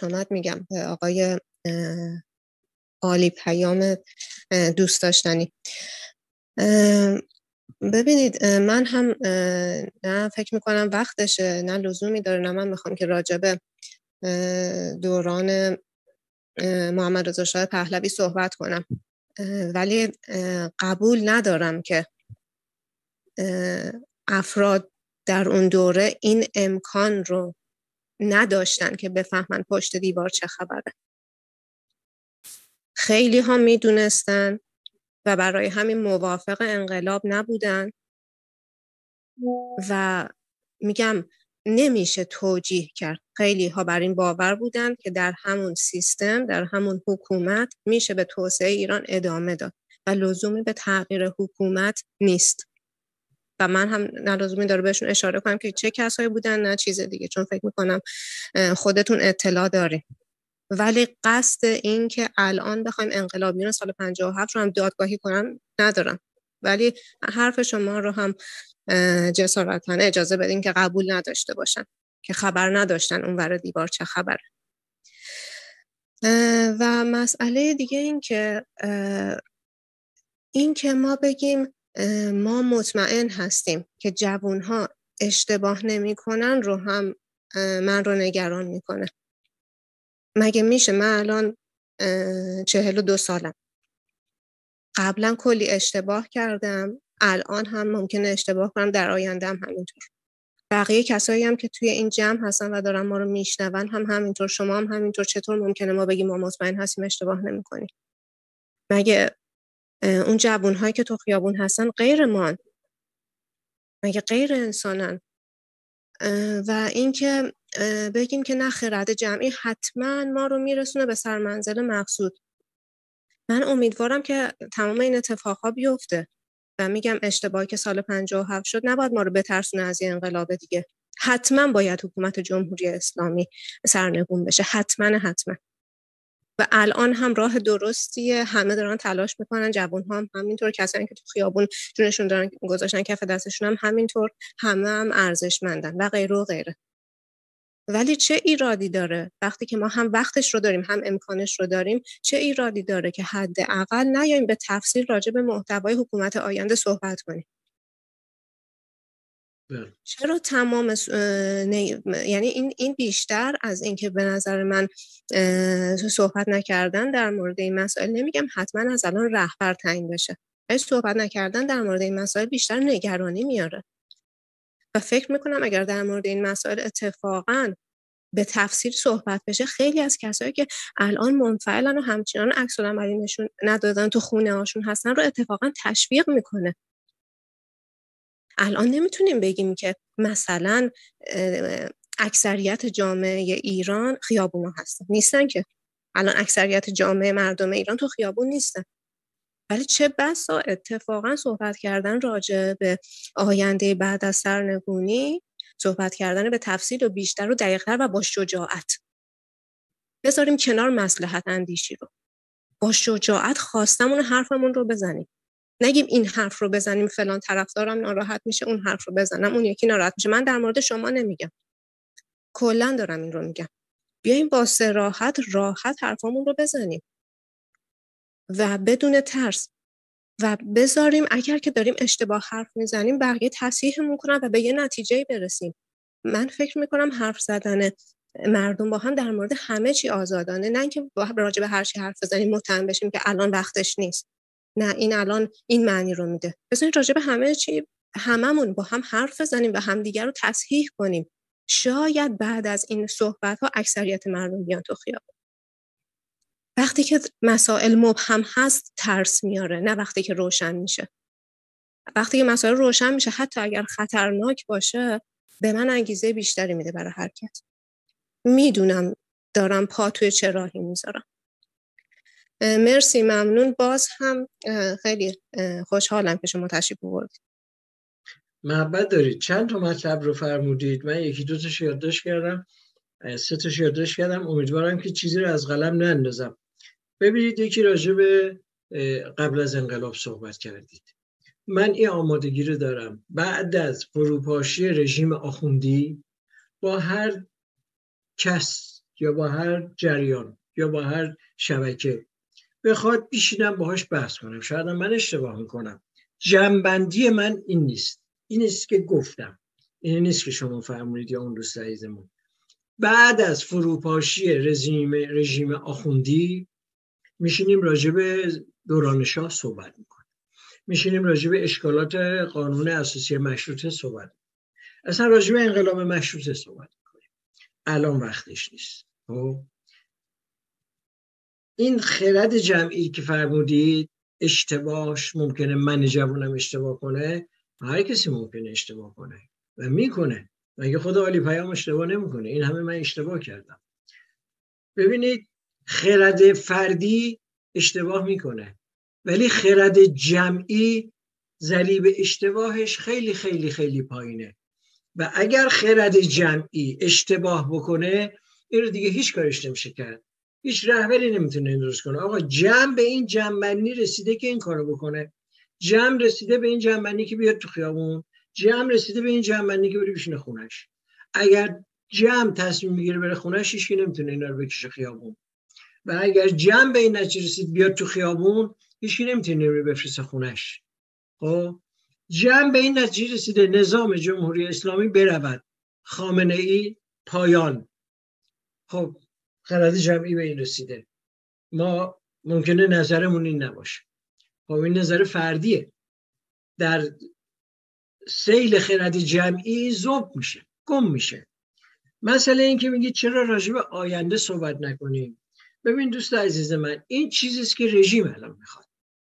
خوش آمد میگم به آقای عالی پیام دوست داشتنی. ببینید من هم نه فکر میکنم وقتشه، نه لزومی داره، نه من میخوام که راجب دوران محمد رضا شاه پهلوی صحبت کنم، ولی قبول ندارم که افراد در اون دوره این امکان رو نداشتن که بفهمن پشت دیوار چه خبره. خیلی ها میدونستن و برای همین موافق انقلاب نبودن و میگم نمیشه توجیه کرد. خیلی ها بر این باور بودن که در همون سیستم، در همون حکومت میشه به توسعه ایران ادامه داد و لزومی به تغییر حکومت نیست. و من هم نه لزومی داره بهشون اشاره کنم که چه کسایی بودن نه چیز دیگه، چون فکر میکنم خودتون اطلاع دارین. ولی قصد این که الان بخوایم انقلابیون سال 57 رو هم دادگاهی کنم ندارم، ولی حرف شما رو هم جسارتانه اجازه بدین که قبول نداشته باشن که خبر نداشتن اون ور دیوار چه خبره. و مسئله دیگه این که ما بگیم ما مطمئن هستیم که جوانها اشتباه نمی کنن رو هم من رو نگران میکنه. مگه میشه؟ من الان 42 سالم، قبلا کلی اشتباه کردم، الان هم ممکنه اشتباه کنم، در آینده هم همینطور. بقیه کسایی هم که توی این جمع هستن و دارن ما رو میشنون هم همینطور، شما هم همینطور. چطور ممکنه ما بگیم ما مطمئن هستیم اشتباه نمی کنیم؟ مگه اون جوانهایی که تو خیابون هستن غیر مان؟ مگه غیر انسانن؟ و اینکه بگیم که نه خرد جمعی حتما ما رو میرسونه به سرمنزل مقصود. من امیدوارم که تمام این اتفاقها بیفته و میگم اشتباهی که سال 57 شد نباید ما رو بترسونه از این انقلاب دیگه. حتما باید حکومت جمهوری اسلامی سرنگون بشه، حتما. و الان هم راه درستیه، همه دارن تلاش میکنن، جوان‌ها هم همینطور، کسایی که تو خیابون جونشون دارن گذاشتن کف دستشون هم همینطور، همه هم ارزشمندن و غیره و غیره. ولی چه ایرادی داره وقتی که ما هم وقتش رو داریم هم امکانش رو داریم، چه ایرادی داره که حداقل نیایم به تفصیل راجع به محتوای حکومت آینده صحبت کنیم؟ چرا تمام یعنی این بیشتر از این که به نظر من صحبت نکردن در مورد این مسائل، نمیگم حتما از الان رهبر تعیین بشه، ولی صحبت نکردن در مورد این مسائل بیشتر نگرانی میاره. و فکر میکنم اگر در مورد این مسائل اتفاقاً به تفصیل صحبت بشه، خیلی از کسایی که الان منفعلن و همچنان عکس العملی نشون ندادن تو خونه هاشون هستن رو اتفاقاً تشویق میکنه. الان نمیتونیم بگیم که مثلا اکثریت جامعه ایران خیابونا هستن، نیستن که. الان اکثریت جامعه مردم ایران تو خیابون نیستن، ولی چه بسا اتفاقا صحبت کردن راجع به آینده بعد از سرنگونی، صحبت کردن به تفصیل و بیشتر و دقیق‌تر و با شجاعت. بذاریم کنار مصلحت اندیشی رو، با شجاعت خواستمون حرفمون رو بزنیم. نگیم این حرف رو بزنیم فلان طرفدارم ناراحت میشه، اون حرف رو بزنم اون یکی ناراحت میشه. من در مورد شما نمیگم، کلا دارم این رو میگم. بیایم با صراحت راحت حرفامون رو بزنیم و بدون ترس، و بذاریم اگر که داریم اشتباه حرف میزنیم بقیه تصحیحمون کنن و به یه نتیجه برسیم. من فکر میکنم حرف زدن مردم با هم در مورد همه چی آزادانه، نه اینکه راجع به هر چی حرف بزنیم متهم بشیم که الان وقتش نیست. نه، این الان این معنی رو میده. بذارید راجع به همه چی هممون با هم حرف بزنیم و همدیگر رو تصحیح کنیم. شاید بعد از این صحبت‌ها اکثریت مردم بیان تو خیابون. وقتی که مسائل مبهم هست ترس میاره، نه وقتی که روشن میشه. وقتی که مسائل روشن میشه حتی اگر خطرناک باشه به من انگیزه بیشتری میده برای حرکت. میدونم دارم پا توی چه راهی میذارم. مرسی، ممنون. باز هم خیلی خوشحالم که شما تشریف آوردید. محبت دارید. چند تا مطلب رو فرمودید، من یکی دو تاش یادداشت کردم، 3 تاش یادداشت کردم، امیدوارم که چیزی رو از قلم نندازم. ببینید، یکی راجع به قبل از انقلاب صحبت کردید. من این آمادگی رو دارم بعد از فروپاشی رژیم آخوندی با هر کس یا با هر جریان یا با هر شبکه بخواد بشینم باهاش بحث کنم، شاید من اشتباه میکنم. جنبندی من این نیست، این نیست که گفتم، این نیست که شما فرمودید یا اون دوست عزیزمون. بعد از فروپاشی رژیم آخوندی میشینیم راجع به دوران شاه صحبت میکنیم، میشینیم راجع به اشکالات قانون اساسی مشروطه صحبت میکنیم، اصلا راجع به انقلاب مشروطه صحبت میکنیم. الان وقتش نیست. این خرد جمعی که فرمودید اشتباهش ممکنه من جوانم اشتباه کنه، هر کسی ممکنه اشتباه کنه و میکنه، مگه خدا علی پیام اشتباه نمیکنه؟ این همه من اشتباه کردم. ببینید خرد فردی اشتباه میکنه ولی خرد جمعی ضریب اشتباهش خیلی خیلی خیلی پایینه و اگر خرد جمعی اشتباه بکنه این رو دیگه هیچ کارش نمیشه کرد، هیچ رهبری نمیتونه این درست کنه. آقا جمع به این جمع‌بندی رسیده که این کارو بکنه، جمع رسیده به این جمع‌بندی که بیاد تو خیابون، جمع رسیده به این جمع‌بندی که بره بشینه خونش. اگر جمع تصمیم میگیره بره خونش هیچ کی نمیتونه اینا رو بکشه خیابون و اگر جمع به این نتیجه رسید بیاد تو خیابون هیچ کی نمیتونه رو بفرسته خونش. خب جمع به این نتیجه رسیده نظام جمهوری اسلامی برود، خامنه‌ای پایان. خب خرد جمعی به این رسیده، ما ممکنه نظرمون این نباشه، خب این نظر فردیه، در سیل خرد جمعی ذوب میشه، گم میشه. مسئله این که میگید چرا راجع به آینده صحبت نکنیم؟ ببین دوست عزیز من، این چیزیست که رژیم الان میخواد.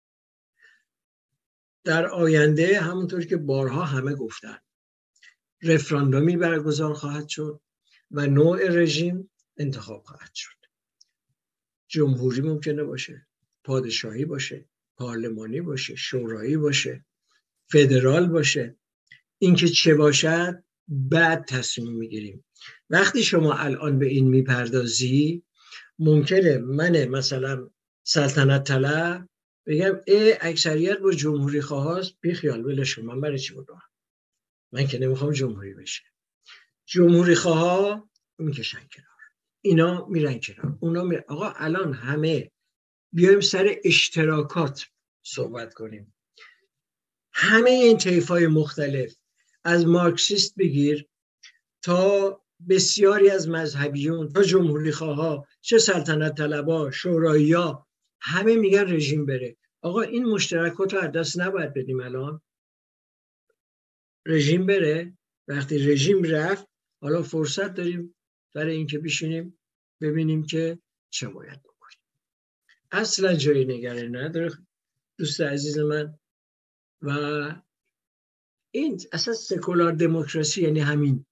در آینده همونطور که بارها همه گفتن رفراندومی برگزار خواهد شد و نوع رژیم انتخاب خواهد شد. جمهوری ممکنه باشه، پادشاهی باشه، پارلمانی باشه، شورایی باشه، فدرال باشه. این که چه باشد بعد تصمیم میگیریم. وقتی شما الان به این میپردازی ممکنه من مثلا سلطنت طلب بگم اکثریت با جمهوری خواهاست، بی خیال ولش کن، من برای چی بدونم؟ من که نمیخوام جمهوری بشه. جمهوری خواه میکشن کنار، اینا میرن کنار، اونا میرن. آقا الان همه بیایم سر اشتراکات صحبت کنیم. همه این طیف‌های مختلف از مارکسیست بگیر تا بسیاری از مذهبیون تا جمهوری خواها، چه سلطنت طلبا، شورایی‌ها، همه میگن رژیم بره. آقا این مشترکات رو از دست نباید بدیم. الان رژیم بره، وقتی رژیم رفت حالا فرصت داریم برای اینکه بشینیم ببینیم که چه باید بکنیم. اصلا جای نگرانی نداره دوست عزیز من. و این اصلا سکولار دموکراسی یعنی همین.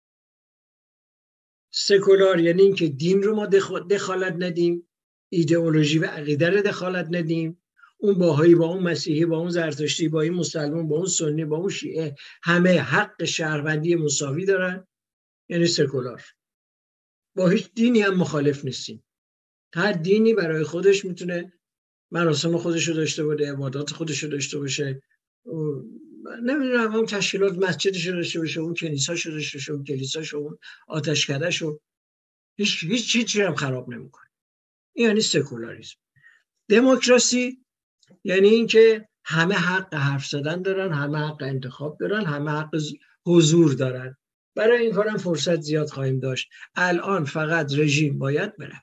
سکولار یعنی این که دین رو ما دخالت ندیم، ایدئولوژی و عقیده رو دخالت ندیم، اون باهایی با اون مسیحی با اون زرتشتی با این مسلمان با اون سنی با اون شیعه همه حق شهروندی مساوی دارن، یعنی سکولار. با هیچ دینی هم مخالف نیستیم. هر دینی برای خودش میتونه مراسم خودش رو داشته باشه، عبادات خودش رو داشته باشه، نمیدونم اون تشکیلات مسجدش رو داشته باشه، اون کنیساش رو داشته باشه، اون کلیساش، اون آتشکده‌ش رو، هیچ چیزی هم خراب نمیکنه. این یعنی سکولاریسم. دموکراسی یعنی اینکه همه حق حرف زدن دارن، همه حق انتخاب دارن، همه حق حضور دارن. برای این کارم فرصت زیاد خواهیم داشت. الان فقط رژیم باید بره.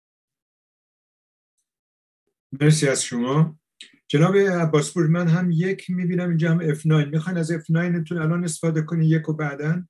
مرسی از شما جناب عباسپور. من هم یک میبینم اینجا هم F9. میخواین از F9 تون الان استفاده کنین یک و بعدن؟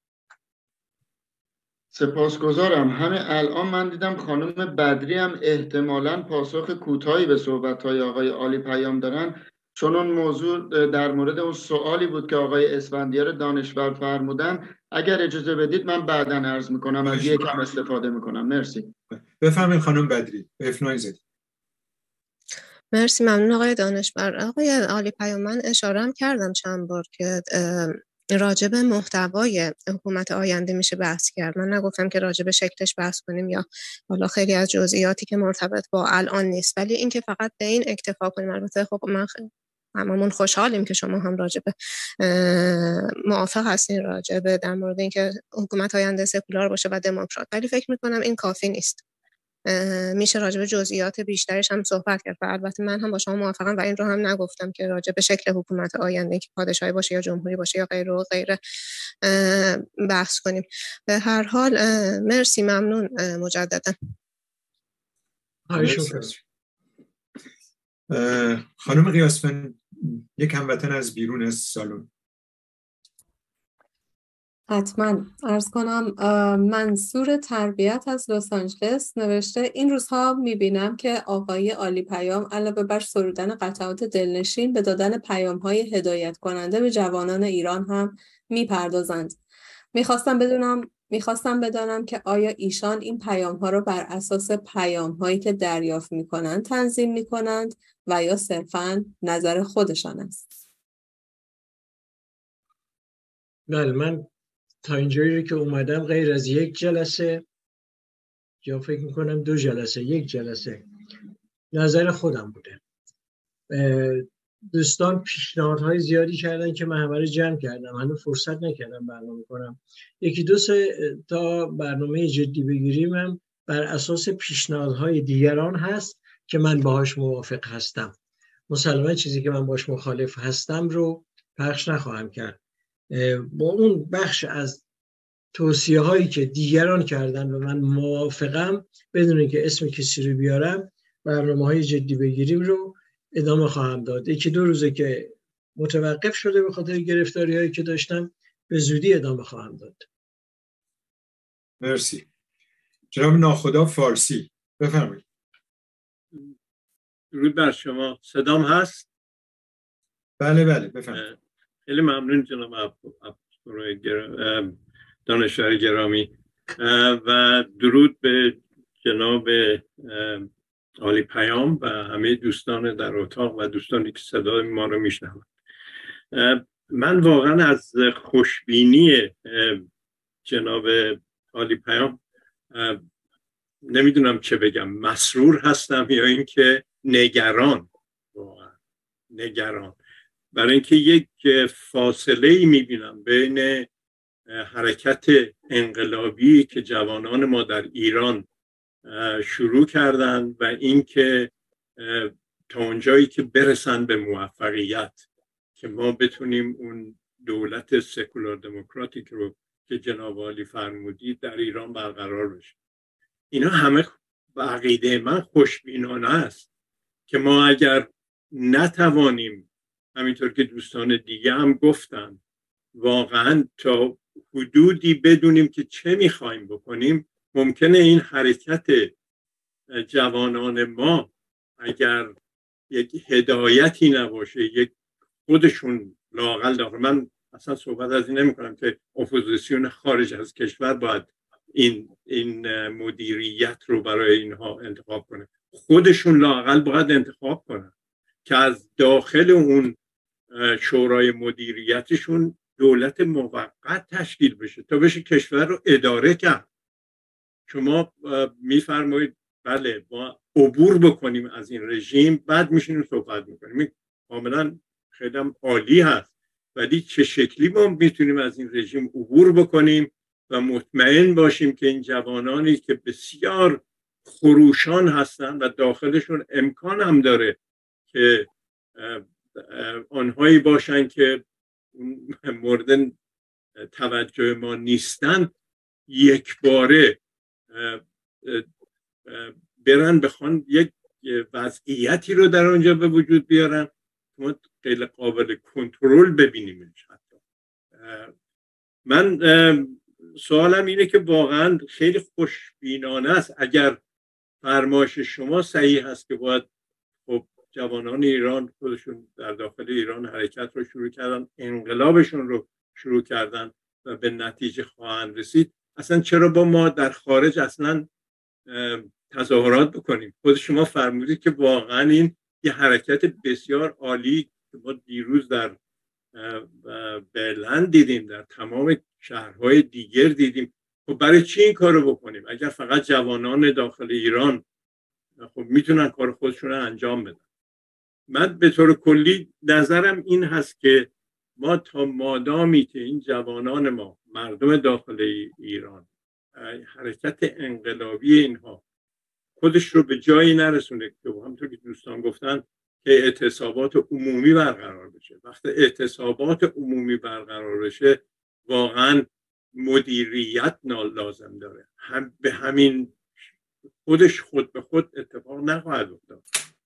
سپاسگزارم. همه الان من دیدم خانم بدری هم احتمالاً پاسخ کوتاهی به صحبت‌های آقای عالی پیام دارن، چون اون موضوع در مورد اون سوالی بود که آقای اسفندیار دانشور فرمودن. اگر اجازه بدید من بعداً عرض میکنم، از یکم استفاده میکنم. مرسی. بفرمایید خانم بدری. F9 زدید. مرسی، ممنون آقای دانشور. آقای عالی پیام، من اشاره کردم چند بار که راجب محتوای حکومت آینده میشه بحث کرد. من نگفتم که راجب شکلش بحث کنیم یا حالا خیلی از جزئیاتی که مرتبط با الان نیست، ولی اینکه فقط به این اکتفا کنیم. البته خب من هممون خوشحالیم که شما هم راجبه موافق هستین راجبه در مورد اینکه حکومت آینده سکولار باشه و دموکرات، ولی فکر میکنم این کافی نیست. میشه راجبه جزئیات بیشترش هم صحبت کرد و البته من هم با شما موافقم و این رو هم نگفتم که راجبه شکل حکومت آینده که پادشاهی باشه یا جمهوری باشه یا غیره و غیره بحث کنیم. به هر حال مرسی، ممنون مجددا. خانم قیاسفند، یک هموطن از بیرون از سالن. حتما عرض کنم. منصور تربیت از لس آنجلس نوشته این روزها میبینم که آقای عالی پیام علاوه بر سرودن قطعات دلنشین به دادن پیام‌های هدایت کننده به جوانان ایران هم میپردازند. میخواستم بدانم که آیا ایشان این پیام‌ها رو بر اساس پیام‌هایی که دریافت میکنند تنظیم میکنند و یا صرفاً نظر خودشان است؟ بله، من تا اینجایی که اومدم غیر از یک جلسه یا فکر میکنم 2 جلسه، 1 جلسه نظر خودم بوده. دوستان پیشنهادهای زیادی کردن که من همه رو جمع کردم، هنوز فرصت نکردم برنامه کنم. 1-2 تا برنامه جدی بگیریم هم بر اساس پیشنهادهای دیگران هست که من باهاش موافق هستم. مسلماً چیزی که من باهاش مخالف هستم رو پخش نخواهم کرد. با اون بخش از توصیه هایی که دیگران کردن و من موافقم، بدون اینکه اسم کسی رو بیارم، برنامه های جدی بگیریم رو ادامه خواهم داد. 1-2 روزه که متوقف شده به خاطر گرفتاری هایی که داشتم، به زودی ادامه خواهم داد. مرسی. جناب ناخدا فارسی، بفرمایید. درود بر شما. صدام هست؟ بله بفرمایید. خیلی ممنون جناب دانشوری گرامی و درود به جناب عالی پیام و همه دوستان در اتاق و دوستانی که صدای ما رو میشنوند. من واقعا از خوشبینی جناب عالی پیام نمیدونم چه بگم، مسرور هستم یا اینکه نگران. واقعا نگران برای اینکه یک فاصله ای میبینم بین حرکت انقلابی که جوانان ما در ایران شروع کردن و اینکه تا اونجایی که برسن به موفقیت که ما بتونیم اون دولت سکولار دموکراتیک رو که جناب عالی فرمودید در ایران برقرار بشه. اینا همه به عقیده من خوشبینانه است که ما اگر نتوانیم، همینطور که دوستان دیگه هم گفتن، واقعا تا حدودی بدونیم که چه میخوایم بکنیم، ممکنه این حرکت جوانان ما اگر یک هدایتی نباشه، یک خودشون لااقل داخل، من اصلا صحبت از این نمی کنم که اپوزیسیون خارج از کشور باید این مدیریت رو برای اینها انتخاب کنه، خودشون لااقل باید انتخاب کنن که از داخل اون شورای مدیریتشون دولت موقت تشکیل بشه تا بشه کشور رو اداره کرد. شما میفرمایید بله ما عبور بکنیم از این رژیم، بعد میشینیم صحبت میکنیم، کاملا خیلی عالی هست، ولی چه شکلی ما میتونیم از این رژیم عبور بکنیم و مطمئن باشیم که این جوانانی که بسیار خروشان هستن و داخلشون امکان هم داره که آنهایی باشن که مورد توجه ما نیستن، یک باره برن بخوان یک وضعیتی رو در آنجا به وجود بیارن ما خیلی قابل کنترل ببینیم. من سوالم اینه که واقعا خیلی خوشبینانه است اگر فرمایش شما صحیح هست که باید خب جوانان ایران خودشون در داخل ایران حرکت رو شروع کردن، انقلابشون رو شروع کردن و به نتیجه خواهند رسید. اصلا چرا با ما در خارج اصلا تظاهرات بکنیم؟ خود شما فرمودید که واقعا این یه حرکت بسیار عالی که ما دیروز در برلین دیدیم، در تمام شهرهای دیگر دیدیم. خب برای چی این کار رو بکنیم اگر فقط جوانان داخل ایران خب میتونن کار خودشون رو انجام بدن؟ من به طور کلی نظرم این هست که ما تا مادامی که این جوانان ما، مردم داخل ایران، حرکت انقلابی اینها خودش رو به جایی نرسونه که همونطور که دوستان گفتن که اعتصابات عمومی برقرار بشه. وقتی اعتصابات عمومی برقرار بشه واقعا مدیریت لازم داره، به همین خودش خود به خود اتفاق نخواهد افتاد.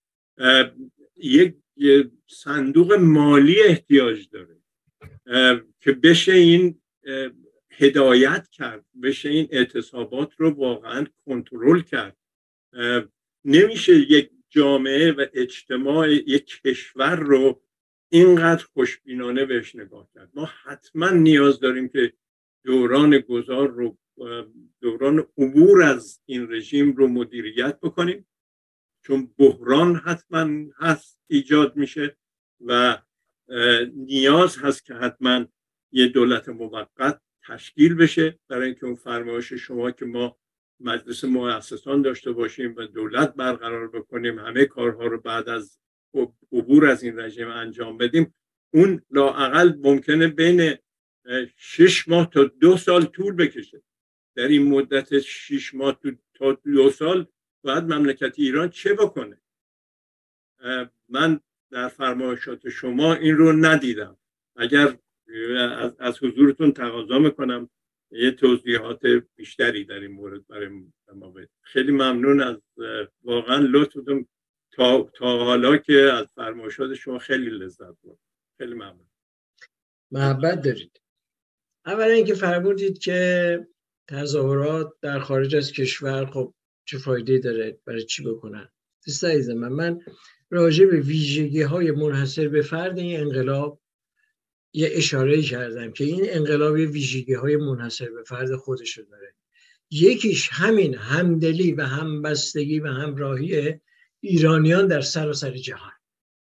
یک صندوق مالی احتیاج داره که بشه این هدایت کرد، بشه این اعتصابات رو واقعا کنترل کرد. نمیشه یک جامعه و اجتماع یک کشور رو اینقدر خوشبینانه بهش نگاه کرد. ما حتما نیاز داریم که دوران گذار رو، دوران عبور از این رژیم رو مدیریت بکنیم، چون بحران حتما هست ایجاد میشه و نیاز هست که حتما یه دولت موقت تشکیل بشه برای اینکه اون فرمایش شما که ما مجلس مؤسسان داشته باشیم و دولت برقرار بکنیم، همه کارها رو بعد از عبور از این رژیم انجام بدیم، اون لااقل ممکنه بین 6 ماه تا 2 سال طول بکشه. در این مدت 6 ماه تا 2 سال باید مملکت ایران چه بکنه؟ من در فرمایشات شما این رو ندیدم. اگر از حضورتون تقاضا میکنم یه توضیحات بیشتری در این مورد برای ما بدید. خیلی ممنون از واقعا لطفتون تا حالا که از فرمایشات شما خیلی لذت بردم. خیلی ممنون. محبت دارید. اولا اینکه فرمودید که تظاهرات در خارج از کشور خب چه فایده داره، برای چی بکنن؟ دوست عزیزم، من راجع به ویژگی‌های منحصر به فرد این انقلاب یه اشاره کردم که این انقلاب ویژگی‌های منحصر به فرد خودش رو داره. یکیش همین همدلی و همبستگی و همراهی ایرانیان در سراسر جهان.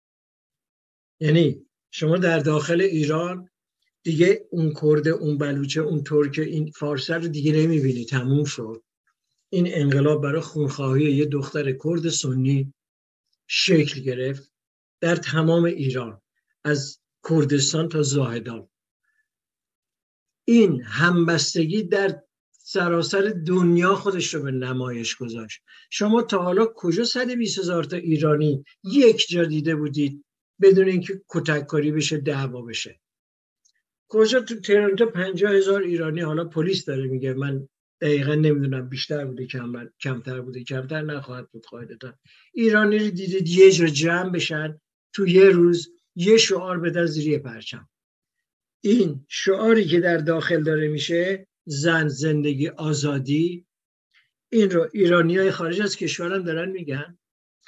یعنی شما در داخل ایران دیگه اون کرد، اون بلوچه، اون ترک، این فارسی رو دیگه نمیبینی، تموم شد. این انقلاب برای خونخواهی یه دختر کرد سنی شکل گرفت در تمام ایران، از کردستان تا زاهدان. این همبستگی در سراسر دنیا خودش رو به نمایش گذاشت. شما تا حالا کجا 120,000 تا ایرانی یک جا دیده بودید بدون اینکه کتککاری بشه، دعوا بشه؟ کجا؟ تو تهران 50,000 ایرانی، حالا پلیس داره میگه، من دقیقا نمیدونم بیشتر بوده کمتر بوده، کمتر نخواهد بود قاعدتا. ایرانی رو دیدید یه جا جمع بشن تو یه روز یه شعار بدن زیر پرچم. این شعاری که در داخل داره میشه زن، زندگی، آزادی، این رو ایرانیای خارج از کشورم دارن میگن.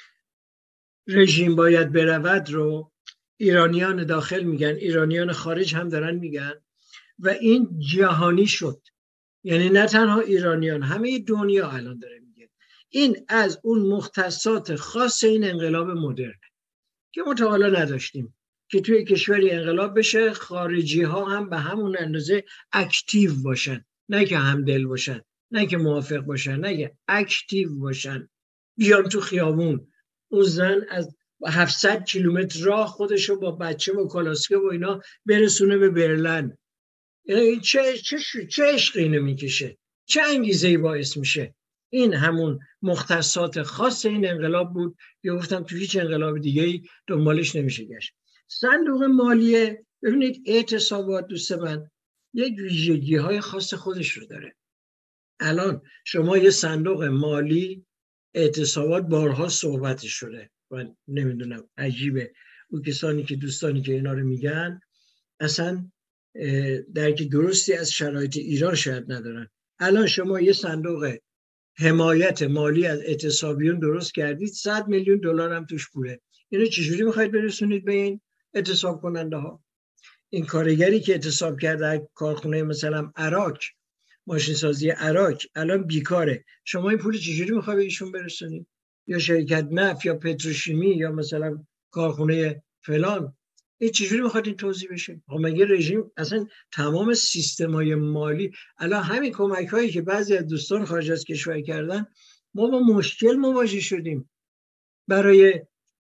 رژیم باید برود رو ایرانیان داخل میگن، ایرانیان خارج هم دارن میگن و این جهانی شد. یعنی نه تنها ایرانیان، همه دنیا الان داره میگه. این از اون مختصات خاص این انقلاب مدرن که ما تا حالا نداشتیم که توی کشوری انقلاب بشه خارجی ها هم به همون اندازه اکتیو باشن، نه که همدل باشن، نه که موافق باشن، نه که اکتیو باشن، بیان تو خیابون. اون زن از 700 کیلومتر راه خودشو با بچه و کلاسکه و اینا برسونه به برلن. یعنی چه عشقی نمیکشه، چه انگیزه‌ای باعث میشه؟ این همون مختصات خاص این انقلاب بود که گفتم تو هیچ انقلاب دیگه‌ای دنبالش نمیشه گشت. صندوق مالیه، ببینید اعتصابات دوست من یک ویژگی‌های خاص خودش رو داره. الان شما یه صندوق مالی، اعتصابات بارها صحبتش شده، من نمیدونم، عجیبه اون کسانی که دوستانی که اینا رو میگن اصلا درک درستی از شرایط ایران شاید ندارن. الان شما یه صندوق حمایت مالی از اعتصابیون درست کردید، 100 میلیون دلار هم توش پوله. اینو چجوری میخواید برسونید به این اعتصاب کننده ها؟ این کارگری که اعتصاب کرده کارخونه مثلا عراق، ماشین سازی عراق، الان بیکاره. شما این پول چجوری میخواید به ایشون برسونید؟ یا شرکت نفت یا پتروشیمی یا مثلا کارخونه فلان، این چجوری میخواد این توضیح بشه؟ مگه رژیم اصلا تمام سیستم‌های مالی، الان همین کمک‌هایی که بعضی از دوستان خارج از کشور کردن، ما با مشکل مواجه شدیم برای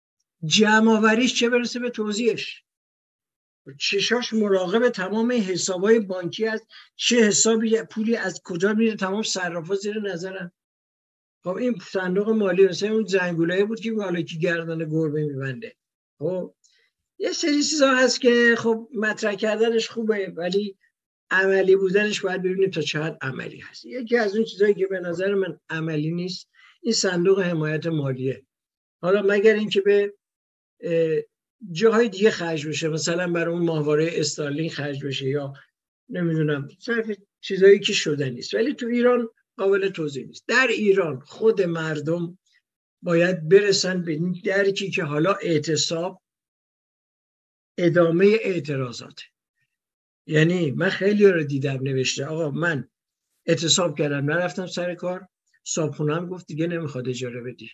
جمع‌آوریش چه برسه به توزیعش. چشاش مراقب تمام حسابای بانکی است، چه حسابی پولی از کجا میره، تمام صرافا زیر نظرن. خب این صندوق مالی مثلا اون زنگولایی بود که حالا کی گردن گربه میبنده. خب یه سری چیزا هست که خب مطرح کردنش خوبه ولی عملی بودنش باید ببینیم تا چه حد عملی هست. یکی از اون چیزایی که به نظر من عملی نیست این صندوق حمایت مالیه. حالا مگر اینکه به جاهای دیگه خرج بشه، مثلا برای اون ماهواره استارلینک خرج بشه یا نمیدونم صرف چیزایی که شده نیست، ولی تو ایران قابل توضیح نیست. در ایران خود مردم باید برسن به این درکی که حالا اعتصاب ادامه اعتراضاته. یعنی من خیلی رو دیدم نوشته آقا من اعتصاب کردم نرفتم سر کار، صاحبخونه‌ام گفت دیگه نمیخواد اجاره بدی.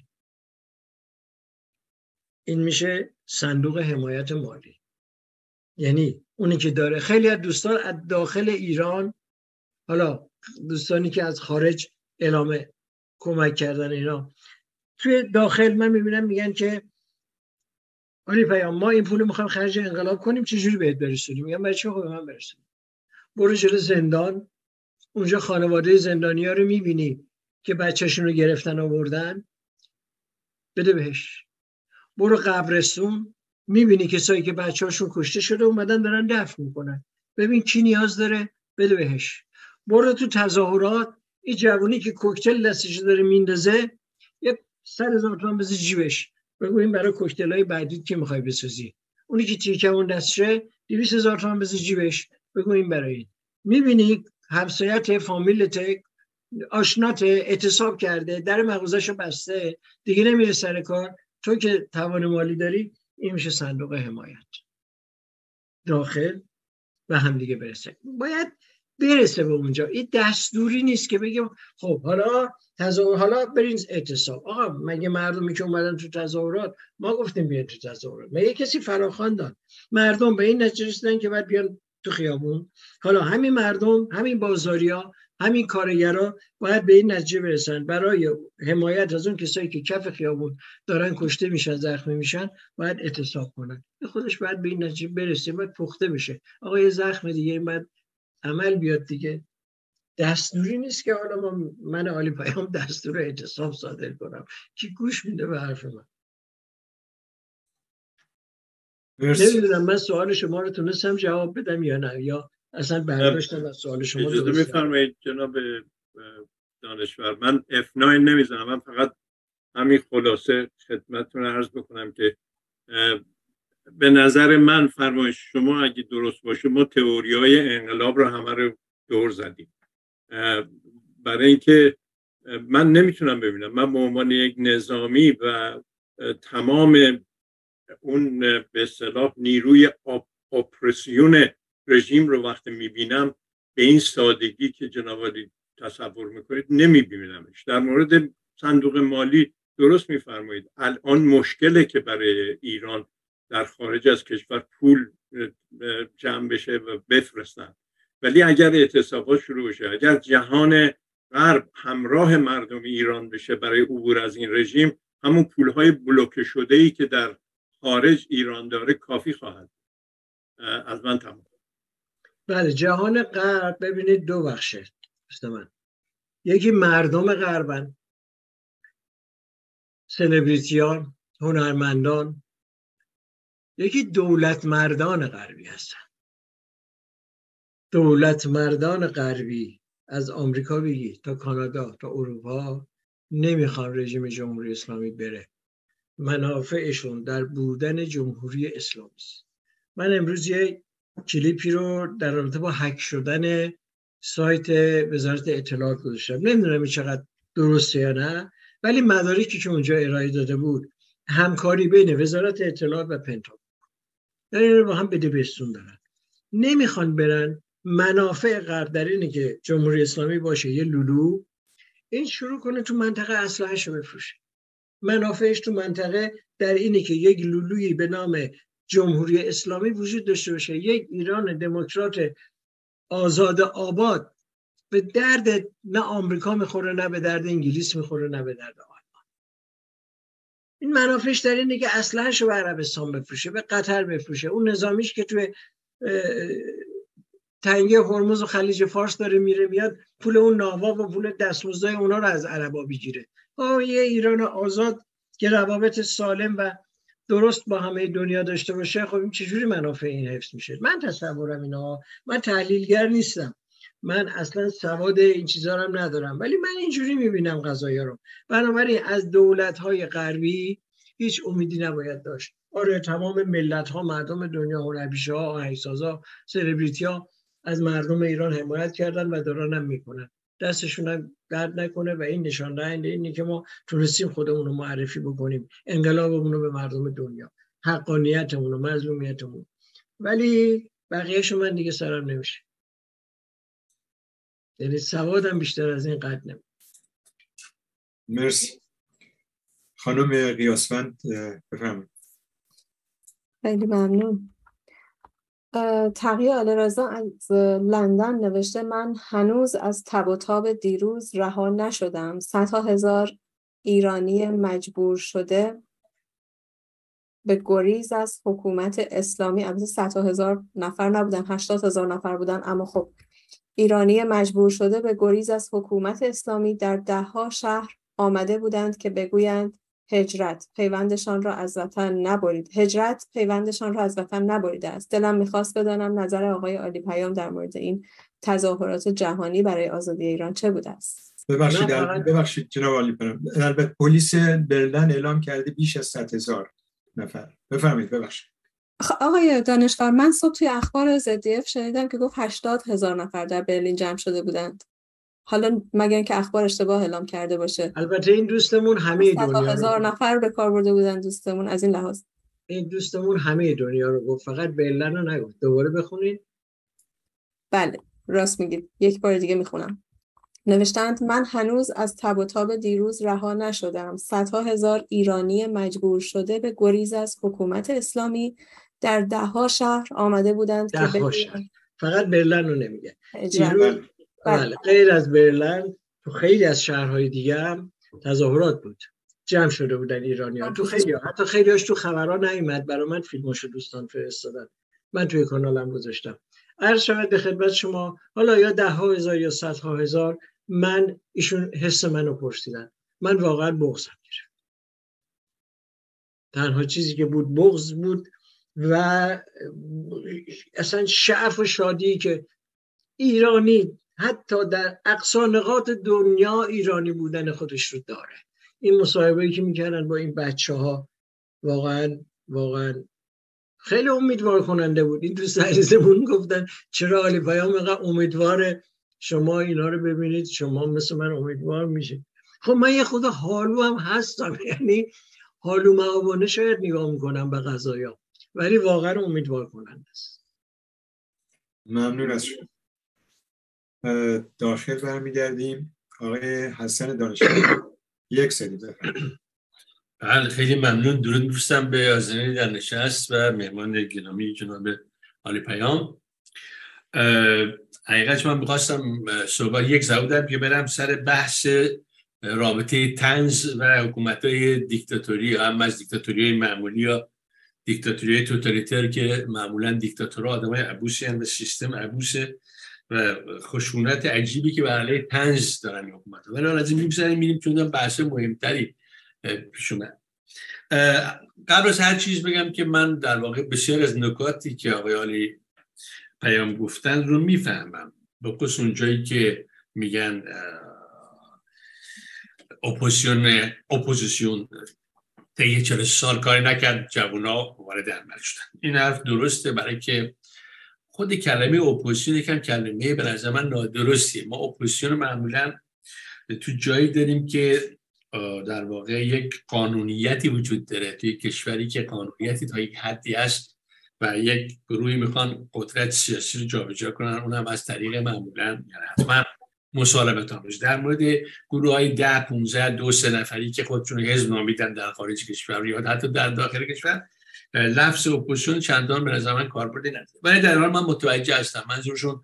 این میشه صندوق حمایت مالی. یعنی اونی که داره، خیلی از دوستان از داخل ایران، حالا دوستانی که از خارج اعلام کمک کردن اینا، توی داخل من میبینم میگن که علی پیام ما این پول میخوایم خرج انقلاب کنیم چجوری بهت برسونیم؟ میگم برای چی به من برسونیم؟ برو جلو زندان، اونجا خانواده زندانی‌ها رو میبینی که بچه‌شون رو گرفتن آوردن، بده بهش. برو قبرستون میبینی کسایی که بچه‌هاشون کشته شده اومدن دارن دفن میکنن، ببین کی نیاز داره، بده بهش. برو تو تظاهرات این جوونی که کوکتل دستش داره میندازه یه 100,000 تومان بذار جیبش، بگو این برای کوکتلای بعدی که میخوای بسازی. اونی که تیکمون دستشه 200,000 تومان بذار جیبش، بگو این برای این. میبینی همسایت، فامیلت، آشنات اعتصاب کرده، در مغازه‌شو بسته، دیگه نمیره سر کار، تو که توان مالی داری. این میشه صندوق حمایت. داخل و هم دیگه برسه، باید برسه به اونجا. این دستوری نیست که بگیم خب حالا برین اعتصاب. آقا مگه مردمی که اومدن تو تظاهرات ما گفتیم بیان تو تظاهرات؟ مگه کسی فراخوان داد؟ مردم به این نتیجه رسیدن که باید بیان تو خیابون. حالا همین مردم، همین بازاریا، همین کارگرا باید به این نتیجه برسن برای حمایت از اون کسایی که کف خیابون دارن کشته میشن، زخمی میشن، باید اعتصاب کنن. خودش باید به این نتیجه برسه، باید پخته بشه. آقا یه زخم دیگه باید عمل بیاد دیگه. دستوری نیست که حالا من علی پیام دستور اعتصاب صادر کنم. کی گوش میده به حرف من؟ نمیدونم من سوال شما رو تونستم جواب بدم یا نه، یا اصلا برداشتم از سوال شما. اجازه میفرمایید جناب دانشور، من F9 نمیزنم، من فقط همین خلاصه خدمتتون عرض بکنم که به نظر من فرمایش شما اگه درست باشه ما تئوریای انقلاب رو همه رو دور زدیم. برای اینکه من نمیتونم ببینم، من به عنوان یک نظامی و تمام اون به اصطلاح نیروی اپرسیون رژیم رو وقتی میبینم به این سادگی که جناب عالی تصور میکنید نمیبینمش. در مورد صندوق مالی درست میفرمایید، الان مشکله که برای ایران در خارج از کشور پول جمع بشه و بفرستن، ولی اگر اعتصابات شروع بشه، اگر جهان غرب همراه مردم ایران بشه برای عبور از این رژیم، همون پولهای بلوکه شده‌ای که در خارج ایران داره کافی خواهد. از من تمام. بله، جهان غرب ببینید دو بخشه من. یکی مردم غربن، سلبریتیان، هنرمندان. یکی دولت مردان غربی هستن. دولت مردان غربی از آمریکا بگی تا کانادا تا اروپا نمیخوان رژیم جمهوری اسلامی بره. منافعشون در بودن جمهوری اسلامی است. من امروز یه کلیپی رو در رابطه با هک شدن سایت وزارت اطلاعات گذاشتم. نمیدونم چقدر درسته یا نه، ولی مدارکی که اونجا ارائه داده بود همکاری بین وزارت اطلاعات و پنتاگون، یعنی با هم بده بستون دارن. نمیخوان برن. منافع غرب در اینه که جمهوری اسلامی باشه یه لولو، این شروع کنه تو منطقه اسلحه‌شو بفروشه. منافعش تو منطقه در اینه که یک لولویی به نام جمهوری اسلامی وجود داشته باشه، یک ایران دموکرات آزاد آباد. به درد نه آمریکا میخوره، نه به درد انگلیس میخوره، نه به درد آلمان. این منافعش در اینه که اسلحه‌شو به عربستان بفروشه، به قطر بفروشه، اون نظامیش که توی تنگه هرمز و خلیج فارس داره میره میاد پول اون ناوا و پول دستمزدای اونا رو از عربا بگیره. یه ایران آزاد که روابط سالم و درست با همه دنیا داشته باشه، خب این چجوری منافع این حفظ میشه؟ من تصورم اینا، من تحلیلگر نیستم، من اصلا سواد این چیزا رو هم ندارم، ولی من اینجوری میبینم قضایا رو. بنابراین از دولت‌های غربی هیچ امیدی نباید داشت. آره تمام ملت‌ها، مردم دنیا، هنرپیشه‌ها، آهنگسازا، سلبریتی‌ها از مردم ایران حمایت کردن و دارن هم میکنن. دستشون هم درد نکنه و این نشان دهنده اینه که ما تونستیم خودمون رو معرفی بکنیم، انقلابمون رو به مردم دنیا، حقانیتمون و مظلومیتمون. ولی بقیه‌شو من دیگه سرم نمیشه. یعنی سوادم بیشتر از این قد نمیشه. مرسی. خانم قیاسفند بفرمایید. خیلی ممنون. تقی آل‌رضا از لندن نوشته من هنوز از تب و تاب دیروز رها نشدم. صدها هزار ایرانی مجبور شده به گریز از حکومت اسلامی، البته 100,000 نفر نبودن، 80,000 نفر بودن، اما خب ایرانی مجبور شده به گریز از حکومت اسلامی در ده‌ها شهر آمده بودند که بگویند هجرت پیوندشان را از وطن نبریده است. دلم میخواست بدانم نظر آقای عالی پیام در مورد این تظاهرات جهانی برای آزادی ایران چه بوده است؟ ببخشید جناب عالی پیام، البته پلیس برلین اعلام کرده بیش از 100,000 نفر. بفرمایید. ببخشید آقای دانشور، من صبح توی اخبار ZDF شنیدم که گفت 80,000 نفر در برلین جمع شده بودند. حالا مگر که اخبار اشتباه اعلام کرده باشه. البته این دوستمون همه دنیا 100,000 نفر به کار برده بودن دوستمون. از این لحاظ این دوستمون همه دنیا رو گفت، فقط برلین رو نگفت. دوباره بخونید. بله راست میگید، یک بار دیگه میخونم. نوشتند من هنوز از تب و تاب دیروز رها نشدم. صدها هزار ایرانی مجبور شده به گریز از حکومت اسلامی در ده‌ها شهر آمده بودند که فقط برلین رو نمیگه. بله غیر از برلین تو خیلی از شهرهای دیگه هم تظاهرات بود، جمع شده بودن ایرانی‌ها. تو حتی خیلی‌هاش تو خبرها نیامد. برای من فیلماشو دوستان فرستادن، من توی کانالم گذاشتم. عرض شود به خدمت شما، حالا یا 10,000 یا 100,000، من ایشون حس منو پرسیدن، من واقعا بغضم گرفت. تنها چیزی که بود بغض بود و اصلا شعف و شادی که ایرانی حتی در اقصا نقاط دنیا ایرانی بودن خودش رو داره. این مصاحبه‌ای که میکردن با این بچه‌ها واقعا خیلی امیدوار کننده بود. این دوست عزیزمون گفتن چرا عالی پیام اینقدر امیدواره، شما اینا رو ببینید شما مثل من امیدوار میشید. خب من یه خود حالو هم هستم، یعنی حالو معابانه شاید نگاه میکنم به قضایا، ولی واقعا امیدوار کننده است. ممنون از شما. داخل برمیگردیم. آقای حسن دانشور یک سری بفرمایید. بله خیلی ممنون. درود می‌فرستم به حاضرین در نشست و مهمان گرامی جناب عالی پیام. حقیقتش من می‌خواستم صحبت یک زودم که برم سر بحث رابطه طنز و حکومت‌های دیکتاتوری، هم از دیکتاتوری معمولی یا دیکتاتوری توتالیتر که معمولاً دیکتاتورها آدمای عبوسی هستند و سیستم عبوسه و خشونت عجیبی که بر علیه طنز دارن حکومت‌ها. ولی از این می‌گذریم چون بحث مهمتری پیش اومد. قبل از هر چیز بگم که من در واقع بسیار از نکاتی که آقای عالی پیام گفتن رو میفهمم، به خصوص اون جایی که میگن اپوزیسیون طی 40 سال کاری نکرد، جوونا وارد عمل شدن. این حرف درسته، برای که خود کلمه اپوزیسیون یکم کلمه به نظر من نادرستیه. ما اپوزیسیون معمولا تو جایی داریم که در واقع یک قانونیتی وجود داره توی کشوری که قانونیتی تا یک حدی است و یک گروهی میخوان قدرت سیاسی رو جابجا کنن، اونم از طریق معمولا یعنی حتما مسالمت آمیز. در مورد گروه‌های 10 15 2 3 نفری که خودشون حزب نامیدن در خارج کشور یا حتی در داخل کشور، لفظ اپوزیسیون چندان به نظر من کاربردی نداره. ولی در حال من متوجه هستم منظورشون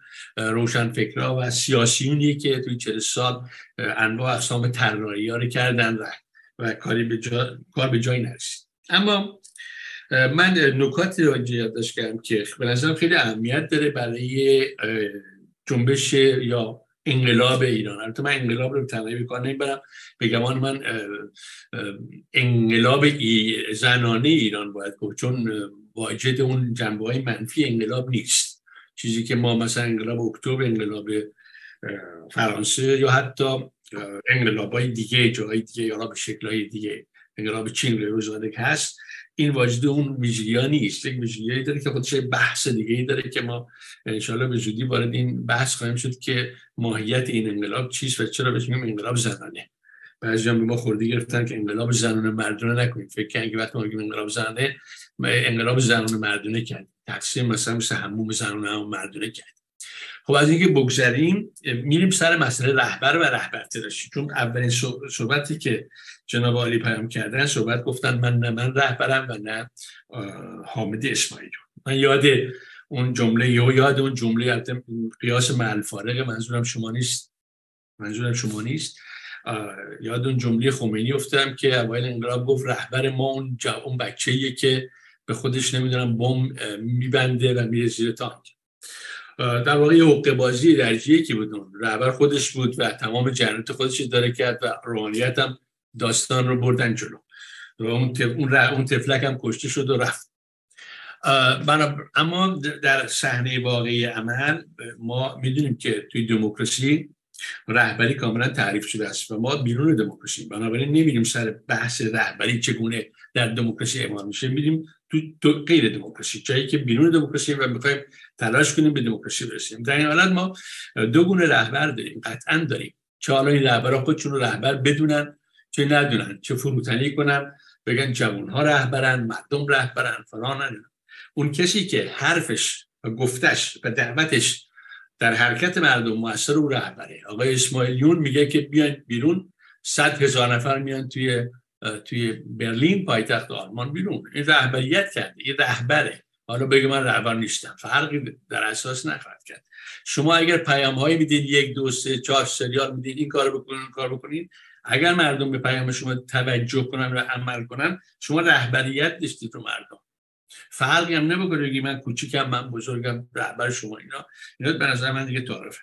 روشنفکرها و سیاسیونی که توی 40 سال انواع اقسام طراحی‌ها رو کردن و و کار به جایی نرسید. اما من نکاتی رو اینجا یادداشت کردم که به نظرم خیلی اهمیت داره برای جنبش یا انقلاب ایران. البته من انقلاب رو تنهایی به کار نمیبرم، به گمان من انقلاب زنانه ایران باید گفت، چون واجد اون جنبه‌های منفی انقلاب نیست. چیزی که ما مثلا انقلاب اکتبر، انقلاب فرانسه یا حتی انقلاب‌های دیگه جاهای دیگه یا به شکل‌های دیگه، انقلاب چین روزانه که هست، این واجد اون ویژگی‌ها نیست. یک ویژگی داره که خودش بحث دیگه‌ای داره که ما انشالله به زودی وارد این بحث خواهیم شد که ماهیت این انقلاب چیست و چرا بهش میگیم انقلاب زنانه. بعضی‌ها به ما خورده گرفتن که انقلاب زنانه مردانه نکنید. فکر کنید که وقتی ما میگیم انقلاب زنانه، انقلاب زنانه مردانه کرد. تقسیم مثلا حموم زنانه و مردانه کرد. خب از اینکه بگذریم میریم سر مسئله رهبر و رهبرتراشی. چون اولین صحبتی که جناب عالی پیام کردن صحبت گفتن من رهبرم و نه حامد اسماعیلی. من یاد اون جمله قیاس مع الفارق، منظورم شما نیست، یاد اون جمله خمینی افتادم که اوایل انقلاب گفت رهبر ما اون بچه‌ایه که به خودش نمیدونم بم میبنده و میره زیر تانک. در واقع یه حقه بازی درجیه که بود، رهبر خودش بود و تمام جنرات خودش داره کرد و روحانیت هم داستان رو بردن جلو. اون تفلک هم کشته شد و رفت. اما در صحنه واقعی عمل ما میدونیم که توی دموکراسی رهبری کاملا تعریف شده است و ما بیرون دموکراسی، بنابراین نمیریم سر بحث رهبری چگونه در دموکراسی اعمال میشه، میریم تو غیر دموکراسی، جایی که بیرون دموکراسی و میخوایم تلاش کنیم به دموکراسی برسیم. در این حالت ما دو گونه رهبر داریم، قطعا داریم. چه حالا این رهبرها خودشون رو رهبر بدونن چه ندونن، چه فروتنی کنن بگن جوانها رهبرن، مردم رهبرن، فلانن. اون کسی که حرفش و گفتش و دعوتش در حرکت مردم مؤثر او رهبره. آقای اسماعیلیون میگه که بیاین بیرون، 100,000 نفر میان توی برلین پایتخت آلمان بیرون. این رهبریت کرده، این رهبره. حالا بگه من رهبر نیستم، فرقی در اساس نخواهد کرد. شما اگر پیام‌هایی میدید 1 2 3 4 سریال میدید این کارو بکنین اون کارو بکنین، اگر مردم به پیام شما توجه کنن و عمل کنن، شما رهبریت داشتید رو مردم. فرقی هم نمیکنه بگی من کوچیکم من بزرگم رهبر شما. اینا به نظر من دیگه تعارفه.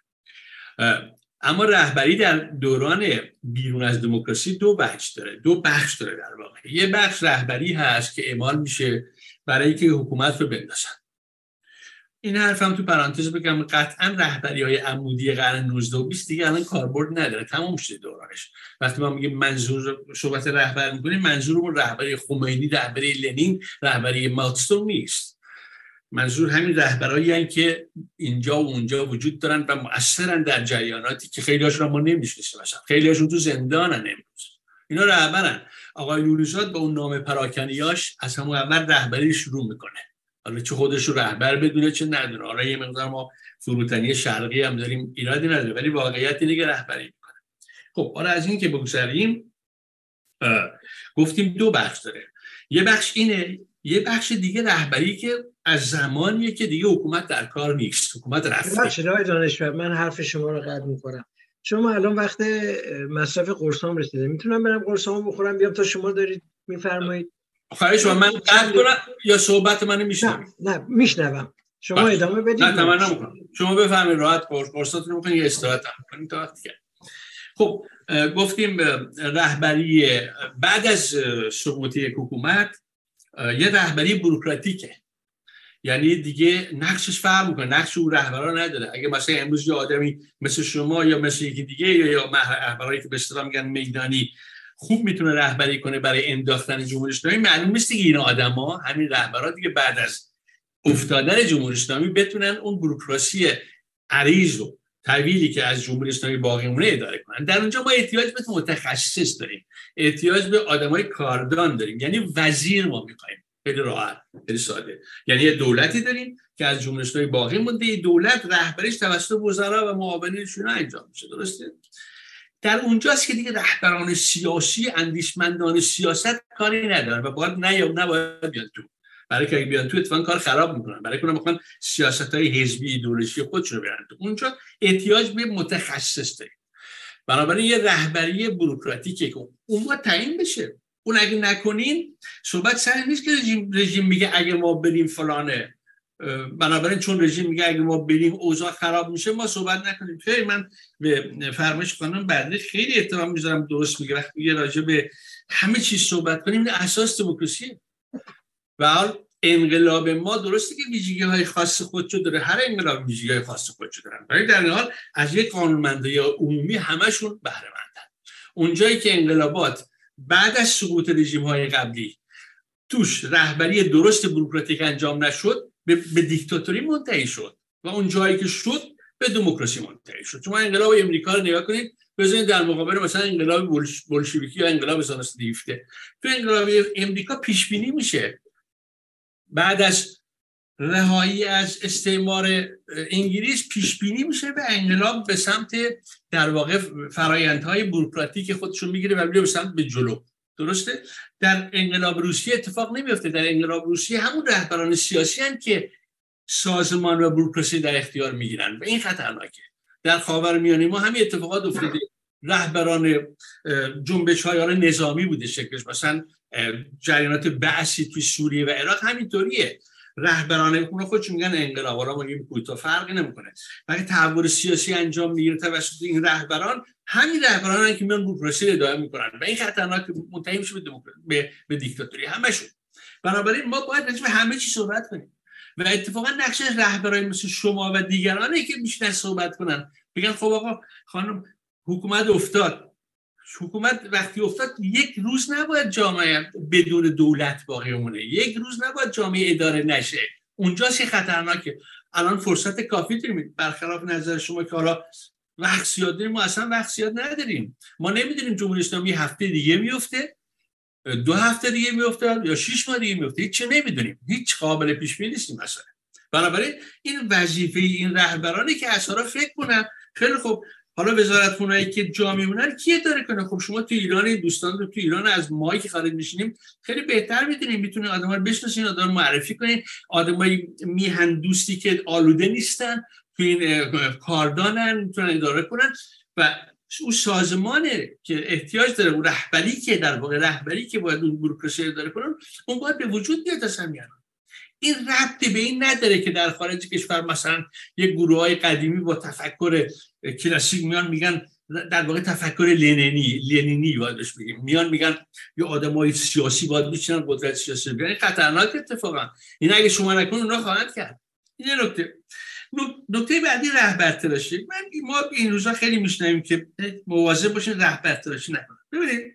اما رهبری در دوران بیرون از دموکراسی دو بخش داره در واقع. یه بخش رهبری هست که اعمال میشه برای که حکومت رو بندازن. این حرفم تو پرانتز بگم قطعا رهبری‌های عمودی قرن 19 و 20 دیگه الان کاربرد نداره، تمام شده دورانش. وقتی ما میگیم منظور صحبت رهبر می‌کنیم، منظورمون رهبری خمینی، رهبری لنین، رهبری ماوتزه‌دونگ نیست. منظور همین رهبرایی هستند که اینجا و اونجا وجود دارن و مؤثرن در جریاناتی که خیلی‌هاشون ما نمی‌شناسیم، مثلا خیلی‌هاشون تو زندانن امروز. اینا رهبرن. آقای نوری‌زاد با اون نام پراکنیاش از همون اول رهبری شروع میکنه. حالا چه خودش رو رهبر بدونه چه ندونه. حالا یه مقدار ما فروتنی شرقی هم داریم، ایرادی نداره، ولی واقعیت اینه که رهبری میکنه. خب حالا از این که بگذریم، گفتیم دو بخش داره. یه بخش اینه، یه بخش دیگه رهبری که از زمانیه که دیگه حکومت در کار نیست، حکومت رفته. چرا دانشور من حرف شما رو قطع میکنم. شما الان وقت مصرف قرصام رسیده، میتونم برم قرصامو بخورم بیام تا شما دارید میفرمایید؟ خواهش من قطع کنم یا صحبت منو میشنوید؟ نه میشنوم. شما ادامه بدید. نه تمام نمیکنم. شما بفرمایید، راحت قرصاتون رو بخورید یا استراحت کنید تا وقتی که. خب گفتیم رهبری بعد از سقوط یک حکومت یه رهبری بوروکراتیکه، یعنی دیگه نقشش فرق میکنه، نقش او رهبرا نداره. اگه مثلا امروز یه آدمی مثل شما یا مثل یکی دیگه یا رهبرایی که به اصطلاح میگن میدانی خوب میتونه رهبری کنه برای انداختن جمهوری اسلامی، معلوم نیست که این آدما، همین رهبرا دیگه بعد از افتادن جمهوری اسلامی بتونن اون بوروکراسی عریض و طویلی که از جمهوری اسلامی باقی مونه اداره کنن. در اونجا ما احتیاج به متخصص داریم، احتیاج به آدمای کاردان داریم، یعنی وزیر ما می‌خوایم. خیلی راحت، خیلی ساده. یعنی یه دولتی داریم که از جمهوری اسلامی باقی مونده، این دولت رهبریش توسط وزرا و معاونینشون انجام میشه. درسته؟ در اونجاست که دیگه رهبران سیاسی، اندیشمندان سیاست کاری ندارن و باید نباید بیان تو. برای که اگه بیان تو اتفاقا کار خراب میکنن، برای که میخوان سیاست‌های حزبی ایدئولوژی خودشون رو بیارن تو. اونجا احتیاج به متخصص داریم. بنابراین یه رهبری بوروکراتیکه که اون باید تعیین بشه. اون اگه نکنین صحبت سر نیست که رژیم میگه اگه ما بریم فلانه، بنابراین چون رژیم میگه اگه ما بریم اوضاع خراب میشه ما صحبت نکنیم. خیلی من به فرمایش خانم بدری خیلی احترام میذارم، درست میگه وقتی میگه راجع به همه چیز صحبت کنیم اساس دموکراسی. و حال انقلاب ما درسته که ویژگی‌های خاص خودشو داره، هر انقلاب ویژگی‌های خاص خودشو دارن، ولی در این حال از یک قانونمندی عمومی همشون بهره مندن. اونجایی که انقلابات بعد از سقوط رژیم‌های قبلی توش رهبری درست بوروکراتیک انجام نشد به دیکتاتوری منتهی شد و اون جایی که شد به دموکراسی منتهی شد. شما انقلاب امریکا رو نگاه کنید، بزنید در مقابل مثلا انقلاب بولشویکی یا انقلاب 1917. تو انقلاب امریکا پیش بینی میشه بعد از رهایی از استعمار انگلیس پیش بینی میشه به انقلاب به سمت در واقع فرآیندهای بوروکراتیک خودشون میگیره و میره به سمت به جلو. درسته؟ در انقلاب روسیه اتفاق نمیفته. در انقلاب روسیه همون رهبران سیاسی هستند که سازمان و بوروکراسی در اختیار میگیرن و این خطرناکه. در خاورمیانه ما همین اتفاقات افتاده. رهبران جنبش‌های نظامی بوده شکلش، مثلا جریانات بعثی توی سوریه و عراق همینطوریه. رهبران اون خودشون میگن انقلاب‌ها ما میگیم کوتا، فرقی نمیکنه. وقتی تحول سیاسی انجام میگیره توسط این رهبران، همین رهبرانن که میان بوروکراسی رو ادامه میکنن و این خطرناک منتهی میشه به دیکتاتوری همشون. بنابراین ما باید راجع به همه چی صحبت کنیم و اتفاقا نقش رهبران مثل شما و دیگرانه که میشن صحبت کنن، بگن خب آقا خانم حکومت افتاد. حکومت وقتی افتاد یک روز نباید جامعه بدون دولت باقی بمونه، یک روز نباید جامعه اداره نشه. اونجاست که خطرناکه. الان فرصت کافی داریم، برخلاف نظر شما که حالا وقت زیاد داریم، ما اصلا وقت زیاد نداریم. ما نمیدونیم جمهوری اسلامی هفته دیگه میفته، 2 هفته دیگه میفته یا 6 ماه دیگه میفته، هیچ چی نمیدونیم، هیچ قابل پیش بینی نیستیم مثلا. بنابراین این وظیفه این رهبرانی که اصلا فکر کنن خیلی خوب حالا وزارت خونه‌ای که جا میمونن کی اداره کنه؟ خب شما تو ایران، دوستان رو تو ایران از ماهی که خارج میشینیم خیلی بهتر میدونیم، میتونید آدم‌ها رو بشناسین، آدم‌ها رو معرفی کنین، آدمای میهن دوستی که آلوده نیستن تو این کاردانن میتونن اداره کنن و اون سازمانه که احتیاج داره، اون رهبری که در واقع رهبری که باید اون بوروکراسی اداره کنن، اون باید به وجود بیاد اصلا. این ربطی به این نداره که در خارج کشور مثلا یک گروه‌های قدیمی با تفکر کلاسیک میان میگن در واقع تفکر لنینی باید بگیم، میان میگن یا آدمای سیاسی باید بچینن قدرت سیاسی بگیرن. این خطرناک اتفاقا. این اگه شما نکنید اونا خواهند کرد. این نکته بعدی رهبرتراشی. ما این روزا خیلی میشنویم که مواظب باشین رهبرتراشی نکنید. ببینید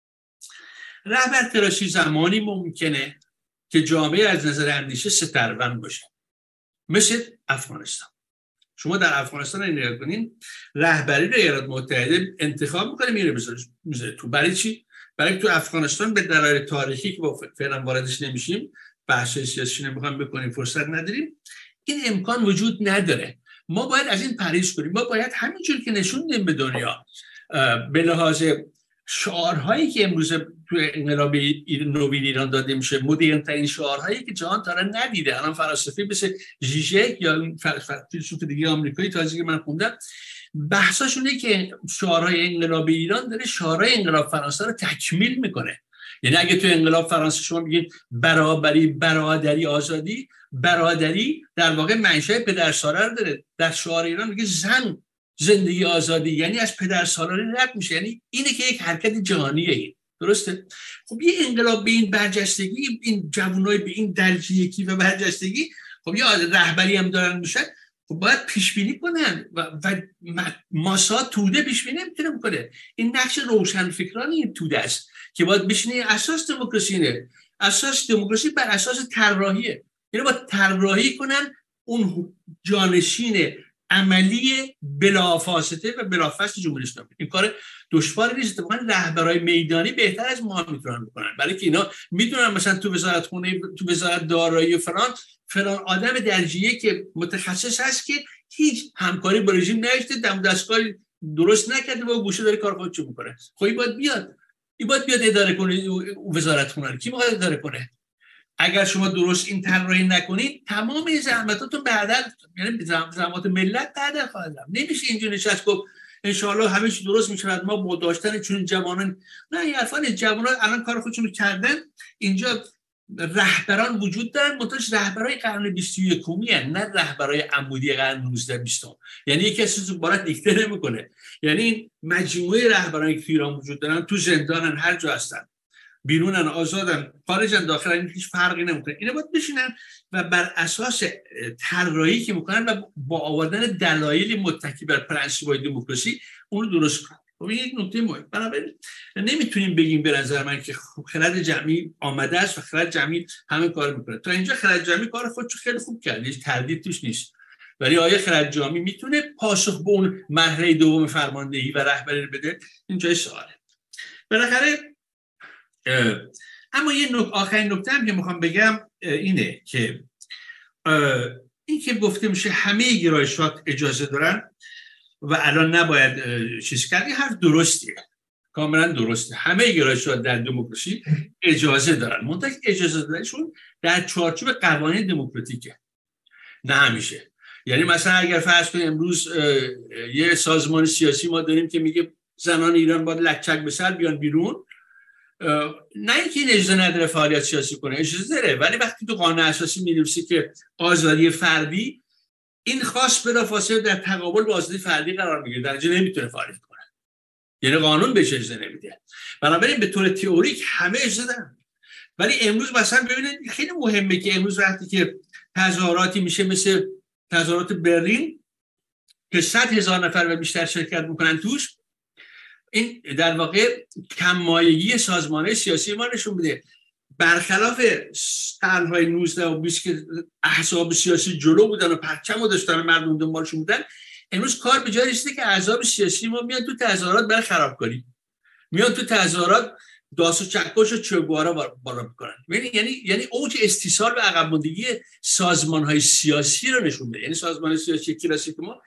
رهبرتراشی زمانی ممکنه که جامعه از نظر اندیشه سترون باشه، مثل افغانستان. شما در افغانستان رو نگاه کنین، رهبری رو ایالات متحده انتخاب میکنه میره میذاره تو. برای چی؟ برای تو افغانستان به دلایل تاریخی که با فعلا واردش نمیشیم، بحث سیاسی نمیخوام بکنیم، فرصت نداریم، این امکان وجود نداره. ما باید از این پرهیز کنیم. ما باید همینجور که نشوندیم به دنیا به لحاظ شعارهایی که امروز تو انقلاب نوین ایران داده میشه، مدرن ترین شعارهایی که جهان تا الان ندیده. الان فلاسفه مثل ژیژک یا فیلسوف دیگه آمریکایی تازگی من خوندم، بحثاشونه که شعارهای انقلاب ایران داره شعارهای انقلاب فرانسه رو تکمیل میکنه. یعنی اگه تو انقلاب فرانسه شما میگید برابری، برادری، آزادی، برادری در واقع منشأ پدرسالار داره. در شعار ایران میگه زن، زندگی، آزادی، یعنی از پدرسالاری رد میشه. یعنی اینه که یک حرکت جهانیه. این درسته؟ خب یه انقلاب به این برجستگی، این جوانای به این درجه یکی و برجستگی، خب یه رهبری هم دارن میشن، خب باید پیش بینی کنن و ماسا توده پیش بینی نمیتونه کنه. این نقش روشن فکرانی این توده است که باید بشینه. اساس دموکراسی نه، اساس دموکراسی بر اساس طراحیه. یعنی باید طراحی کنن اون جانشین عملی بلافاصله و بلافاصله جمهوری اسلامی. این کار دشواری نیست. اتفاقا رهبرای میدانی بهتر از ما میتونن بکنن، برای که اینا میدونن مثلا تو وزارت خونه، تو وزارت دارایی و فلان آدم درجیه که متخصص هست که هیچ همکاری با رژیم نداشته، دم دستگاهی درست نکرده و گوشه داره کار خودشو میکنه. خب این باید بیاد اداره کنه وزارت خونه. کی میخواد اداره کنه؟ اگر شما درست این طراحی نکنید، تمام زحمتاتون بعداً، یعنی زحمات ملت بعداً خواهد رفت. نمیشه اینجوری نشست گفت انشاءالله همه چی درست میشه. ما با داشتن چون جوانان، نه این حرفان جوانان الان کار خودشون کردن. اینجا رهبران وجود دارن، منتهاش رهبرای قرن 21 هستند، نه رهبرای عمودی قرن 19 20. یعنی یکی از تو بارات دیکته نمیکنه. یعنی مجموعه رهبرانی که ایران وجود دارن تو زندانن، هر جا هستن، بیرونن، آزادن، خارجن، داخلن، هیچ فرقی نمیکنه. اینا باید بشینن و بر اساس طراحی که میکنن و با آوردن دلایل متکی بر پرنسپ‌های دموکراسی اون رو درست کنن. خب این یک نکته مهمه. بنابراین نمیتونیم بگیم به نظر من که خرد جمعی آمده است و خرد جمعی همه کار میکنه. تا اینجا خرد جمعی کار خودش خیلی خوب کرد، هیچ تردید توش نیست. ولی آیا خرد جمعی میتونه پاسخ به اون مرحله دوم فرماندهی و رهبری رو بده؟ این جای سواله. بالاخره اما یه آخرین نکته هم که میخوام بگم اینه که این که گفته میشه همه گرایشات اجازه دارن و الان نباید چیز کردی، حرف درستیه، کاملا درسته. همه گرایشات در دموکراسی اجازه دارن، منتها اجازه دارنشون در چارچوب قوانین دموکراتیکه، نه همیشه. یعنی مثلا اگر فرض کنیم امروز یه سازمان سیاسی ما داریم که میگه زنان ایران باید لکچک به سر بیان بیرون، نه اینکه این اجازه نداره فعالیت سیاسی کنه، اجازه داره، ولی وقتی تو قانون اساسی می‌نویسی که آزادی فردی، این خاص بلافاصله در تقابل با آزادی فردی قرار میگیره، در نتیجه نمیتونه فعالیت کنه، یعنی قانون بهش اجازه نمیده. بنابراین به طور تئوریک همه اجازه دارن. ولی امروز مثلا ببینید خیلی مهمه که امروز وقتی که تظاهراتی میشه مثل تظاهرات برلین که 100,000 نفر و بیشتر شرکت میکنن توش، این در واقع کم‌مایگی سازمان‌های سیاسی ما نشون میده. برخلاف قرن‌های 19 و 20 که احزاب سیاسی جلو بودن و پرچم رو داشتن و مردم دنبالشون بودن، امروز کار به جای رسیده که احزاب سیاسی ما میان تو تظاهرات برای خرابکاری، میان تو تظاهرات داس و چکش و چوگوارا بالا میکنن. یعنی اوج استیصال و عقب ماندگی سازمان‌های سیاسی رو نشون میده. یعنی سازمان سیاسی کلاسیک ما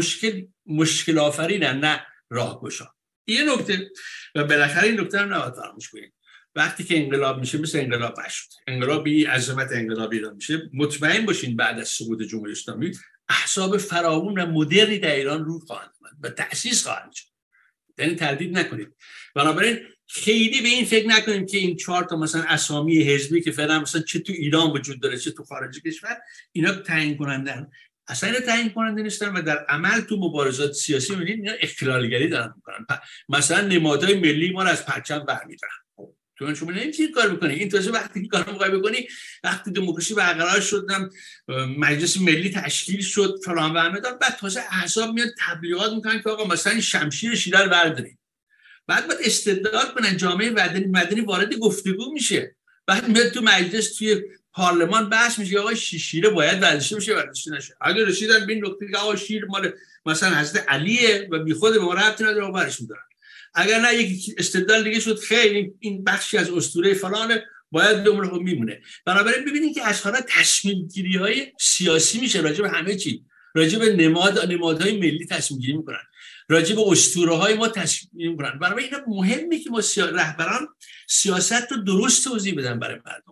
مشکل آفرینن، نه راهگشا. یه نکته و بالاخره این نکته رو نباید فراموش کنیم. وقتی که انقلاب میشه مثل انقلاب مشروطه، انقلابی عظمت انقلابی ایران میشه، مطمئن باشین بعد از سقوط جمهوری اسلامی احزاب فراوان و مدرنی در ایران رو خواهند آمد و تأسیس خواهند شد. یعنی تردید نکنید. بنابراین خیلی به این فکر نکنیم که این 4 تا مثلا اسامی حزبی که فعلا مثلا چه تو ایران وجود داره چه تو خارج کشور اینا تعیین کنندن، اصلا اینا تعیین کننده نیستن و در عمل تو مبارزات سیاسی می‌بینید اینا اختلالگری دارن میکنن. مثلا نمادهای ملی ما رو از پرچم برمی‌دارن. تو شما نمی‌تونید کار بکنی. این تازه وقتی که کارو می‌خوای بکنی، وقتی دموکراسی برقرار شد، مجلس ملی تشکیل شد فلان و همدان، بعد تازه احزاب میاد تبلیغات میکنن که آقا مثلا شمشیر شیره رو بردارید. بعد استدلال کنن جامعه مدنی وارد گفتگو میشه، بعد میاد تو مجلس توی پارلمان بحث میشه آقا شیره باید ورزشی بشه ورزشی نشه. اگه رسیدن به این نکته که آقا شیر مال مثلا حضرت علیه و بیخود به ما ربطی نداره و برش میدارن، اگر نه یک استدلال دیگه شد خیلی این بخشی از اسطوره فلانه باید بمونه و میمونه. بنابراین ببینید که از حالا تصمیم گیری های سیاسی میشه راجع به همه چی، راجع به نمادهای ملی تصمیم گیری میکنن، راجع به اسطوره های ما تصمیم میکنن. بنابراین اینا مهمه که ما رهبران سیاست رو درست توضیح بدن برای مردم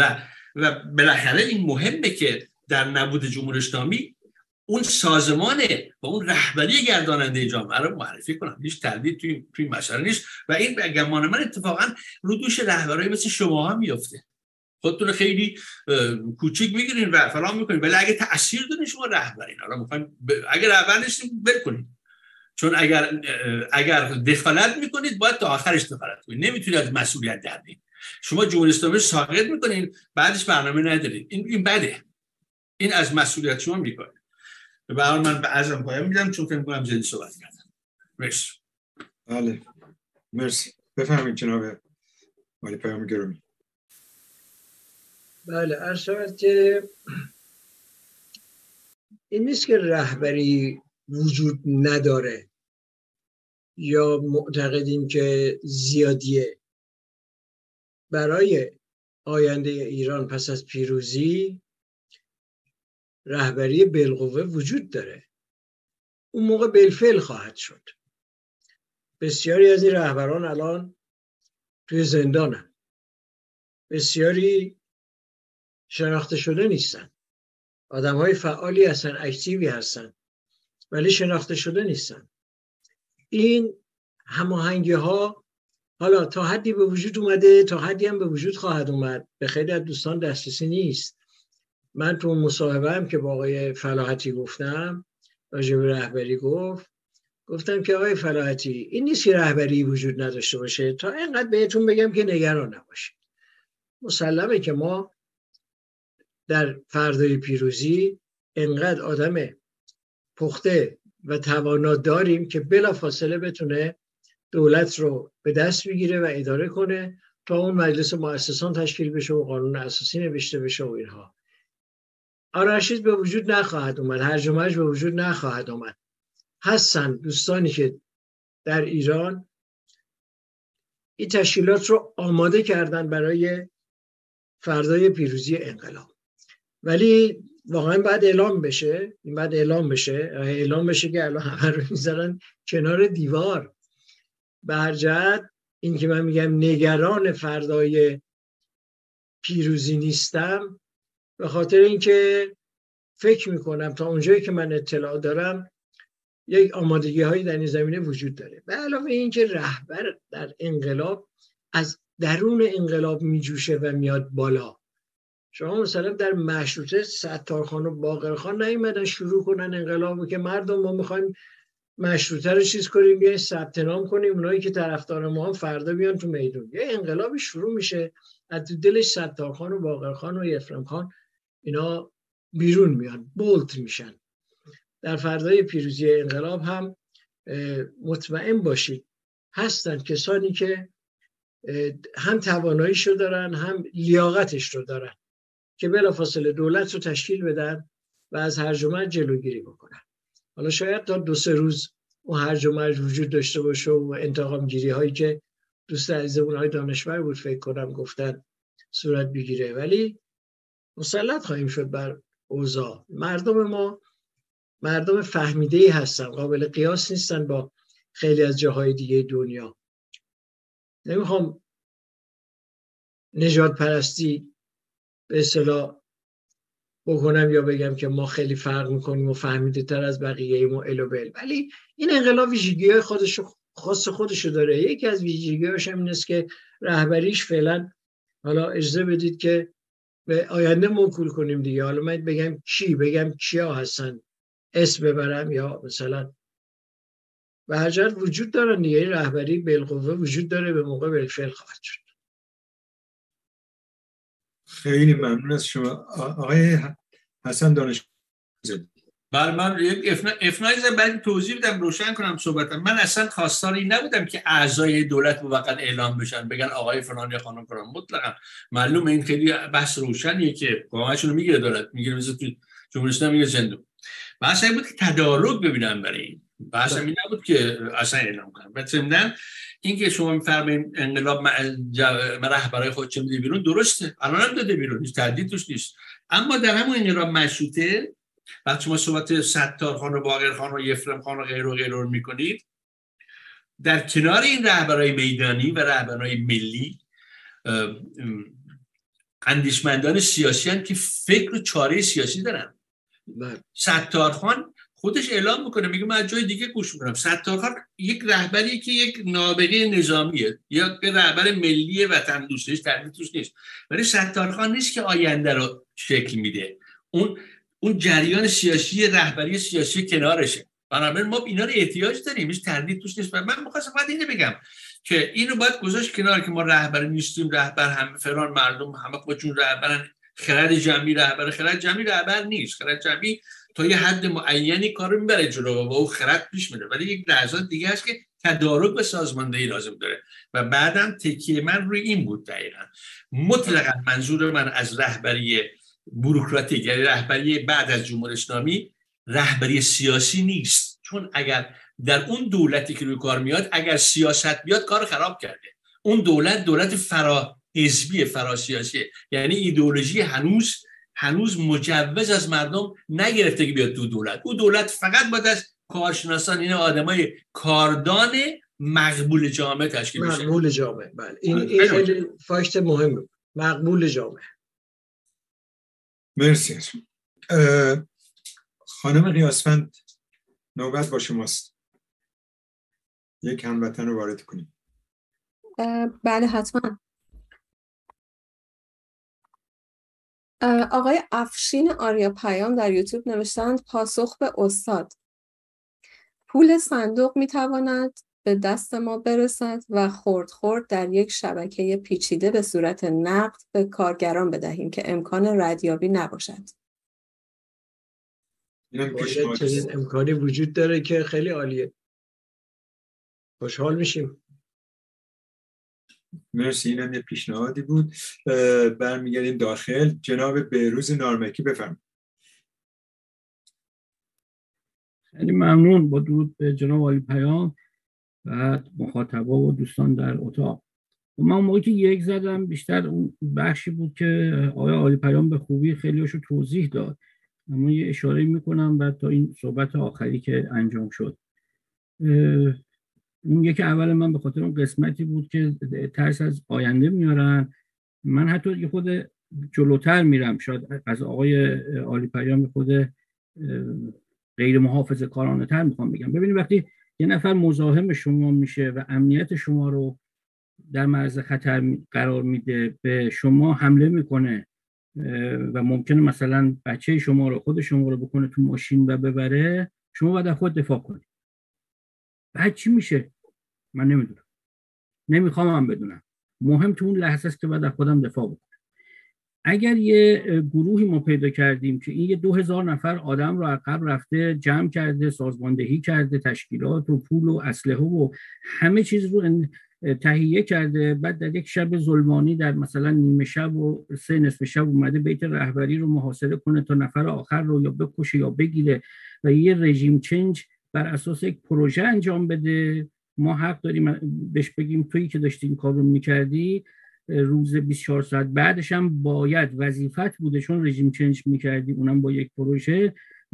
و بالاخره این مهمه که در نبود جمهوری اسلامی اون سازمانه و اون رهبری گرداننده جامعه رو معرفی کنن. هیچ تردید توی این مسئله نیست و این به گمان من اتفاقا رو دوش رهبرای مثل شما هم میفته. خودتون خیلی کوچیک میگیرین و فلان میکنین، ولی اگه تأثیر دارین شما رهبرین. حالا میخواین اگه رهبر نیستین بکنین، چون اگر دخالت میکنید باید تا آخرش دخالت کنید، نمیتونید از مسئولیت در بیایید. شما جمهوری اسلامی رو ساقط میکنین بعدش برنامه ندارید، این بده، این از مسئولیت شما میکنه. به هر حال من ازم پایان میدم چون فکر می‌کنم زیادی صحبت کردم. مرسی. بله مرسی. بفرمایید جناب عالی پیام گرامی. بله عرض شود که این نیست که رهبری وجود نداره یا معتقدیم که زیادیه. برای آینده ایران پس از پیروزی رهبری بالقوه وجود داره، اون موقع بالفعل خواهد شد. بسیاری از این رهبران الان توی زندانن، بسیاری شناخته شده نیستن، آدم‌های فعالی هستن، اکتیوی هستن، ولی شناخته شده نیستن. این هماهنگی ها حالا تا حدی به وجود اومده، تا حدی هم به وجود خواهد اومد. به خیلی از دوستان دسترسی نیست. من تو مصاحبه هم که با آقای فلاحتی گفتم، راجع به رهبری گفتم که آقای فلاحتی این نیست که رهبری وجود نداشته باشه تا اینقدر بهتون بگم که نگران نباشید. مسلمه که ما در فردای پیروزی اینقدر آدم پخته و توانا داریم که بلافاصله بتونه دولت رو به دست بگیره و اداره کنه تا اون مجلس مؤسسان تشکیل بشه و قانون اساسی نوشته بشه و اینها. آنارشیسم به وجود نخواهد اومد، هرج و مرج به وجود نخواهد اومد. هستن دوستانی که در ایران این تشکیلات رو آماده کردن برای فردای پیروزی انقلاب، ولی واقعا باید اعلام بشه. این باید اعلام بشه که الان همه رو میذارن کنار دیوار. به هر جهت این که من میگم نگران فردای پیروزی نیستم، به خاطر اینکه فکر میکنم تا اونجایی که من اطلاع دارم یک آمادگی هایی در این زمینه وجود داره. به علاوه اینکه رهبر در انقلاب از درون انقلاب میجوشه و میاد بالا. شما مثلا در مشروطه ستارخان و باقرخان نیومدن شروع کنن انقلابو که مردم ما میخوایم مشروطه رو چیز کنیم، بیاین ثبت نام کنیم، اونایی که طرفدار ما هم فردا بیان تو میدون. یه انقلابی شروع میشه، از دلش ستارخان و باقرخان و افرام خان اینا بیرون میان، بولت میشن. در فردای پیروزی انقلاب هم مطمئن باشید هستن کسانی که هم تواناییش رو دارن هم لیاقتش رو دارن که بلافاصله دولت رو تشکیل بدن و از هرج و مرج جلوگیری بکنن. حالا شاید تا 2-3 روز اون هرج و مرج وجود داشته باشه و انتقام گیری هایی که دوست عزیزمون های دانشور بود فکر کنم گفتن صورت بگیره، ولی مسلط خواهیم شد بر اوضاع. مردم ما مردم فهمیده‌ای هستن، قابل قیاس نیستن با خیلی از جاهای دیگه دنیا. نمیخوام نژاد پرستی به اصطلاح بکنم یا بگم که ما خیلی فرق میکنیم و فهمیده تر از بقیه ایم و الوبل، ولی این انقلاب ویژگی‌های خاص خودشو داره. یکی از ویژگی‌هاش هم این است که رهبریش فعلا، حالا اجازه بدید که به آینده موکول کنیم دیگه، حالا من بگم کیا هستن، اسم ببرم یا مثلا به هر جهت وجود دارن دیگه. این رهبری بالقوه وجود داره، به موقع بالفعل خواهد شد. خیلی ممنون از شما آقای حسن دانشور. بله، من یک افنایز بعد توضیح بدم، روشن کنم صحبتم. من اصلا خواستاری نبودم که اعضای دولت موقت اعلام بشن، بگن آقای فلان یا خانم فلان. مطلقاً معلومه این خیلی بحث روشنیه که قوانینشون رو میگیره دولت، میگیره مثل تو جمهوری اسلامی میگه زندون. بحث این بود که تدارک ببینن برای این. بحث این نبود که اصلا اعلام کنن. مثلا اینکه شما میفرمایید انقلاب رهبرای خود چه میده بیرون، درسته، الان هم داده بیرون، هیچ تردید توش نیست. اما در همون انقلاب مشروطه وقتی شما صحبت ستارخان و باقرخان و افرام خان و غیر و غیر رو میکنید، در کنار این رهبرای میدانی و رهبرای ملی اندیشمندان سیاسی هستند که فکر و چاره سیاسی دارن. ستارخان خودش اعلام میکنه، میگه من جای دیگه گوش میکنم. ستارخان یک رهبری که یک نابغه نظامیه یا یک رهبر ملی وطن دوستش تردید توش نیست، ولی ستارخان نیست که آینده رو شکل میده. اون جریان سیاسی، رهبری سیاسی کنارشه. بنابراین ما اینا رو احتیاج داریم، هیچ تردید توش نیست. من می‌خواستم فقط اینو بگم که اینو باید گذاشت کنار که ما رهبر نیستیم، رهبر هم فلان مردم همه خودشون رهبرن، خرد جمعی رهبر نیست. خرد جمعی تا یه حد معینی کارو میبره جلو و با اون خرد پیش میره، ولی یک لحظات دیگه هست که تدارک به سازماندهی لازم داره و بعدم تکیه من روی این بود. دقیقاً مطلقاً منظور من از رهبری بوروکراتیک، یعنی رهبری بعد از جمهوری اسلامی، رهبری سیاسی نیست. چون اگر در اون دولتی که روی کار میاد اگر سیاست بیاد کار خراب کرده. اون دولت فرا حزبی، فرا سیاسیه، یعنی ایدئولوژی هنوز مجوز از مردم نگرفته که بیاد تو دولت. اون دولت فقط باید از کارشناسان، این آدمای کاردان مقبول جامعه تشکیل بشه. مقبول جامعه، بله. این خیلی فاکت مهمه، مقبول جامعه. مرسی. خانم قیاسفند نوبت با شماست. یک هموطن رو وارد کنیم. بله حتما. آقای افشین آریا پیام در یوتیوب نوشتند پاسخ به استاد: پول صندوق میتواند به دست ما برسد و خرد خرد در یک شبکه پیچیده به صورت نقد به کارگران بدهیم که امکان ردیابی نباشد. چنین امکانی وجود داره که خیلی عالیه، خوشحال میشیم. مرسی، اینم یه پیشنهادی بود. برمیگردیم داخل. جناب بهروز نارمکی بفرمایید. خیلی ممنون. با درود به جناب عالی پیام و مخاطبا و دوستان در اتاق. من موقعی که یک زدم بیشتر اون بخشی بود که آقای عالی پیام به خوبی خیلیاشو توضیح داد، اما یه اشاره میکنم بعد تا این صحبت آخری که انجام شد. اون یکی اول من به خاطر اون قسمتی بود که ترس از آینده میارن. من حتی یه خود جلوتر میرم، شاید از آقای عالی پیام خود غیر محافظه کارانه تر میخوام بگم. ببینید وقتی یه نفر مزاحم شما میشه و امنیت شما رو در معرض خطر قرار میده، به شما حمله میکنه و ممکنه مثلا بچه شما رو، خود شما رو بکنه تو ماشین و ببره، شما باید از خود دفاع کنید. بعد چی میشه؟ من نمیدونم، نمیخوام هم بدونم. مهم تو اون لحظه است که باید از خودم دفاع بکنم. اگر یه گروهی ما پیدا کردیم که این یه 2000 نفر آدم رو عقب رفته جمع کرده، سازماندهی کرده، تشکیلات و پول و اسلحه و همه چیز رو تهیه کرده، بعد در یک شب ظلمانی در مثلا نیمه شب و 3 نصف شب اومده بیت رهبری رو محاصره کنه تا نفر آخر رو یا بکشه یا بگیره و یه رژیم چنج بر اساس یک پروژه انجام بده، ما حق داریم بهش بگیم تویی که داشتی این کار رو میکردی روز 24 ساعت بعدش هم باید وظیفت بوده، چون رژیم چنج میکردی اونم با یک پروژه،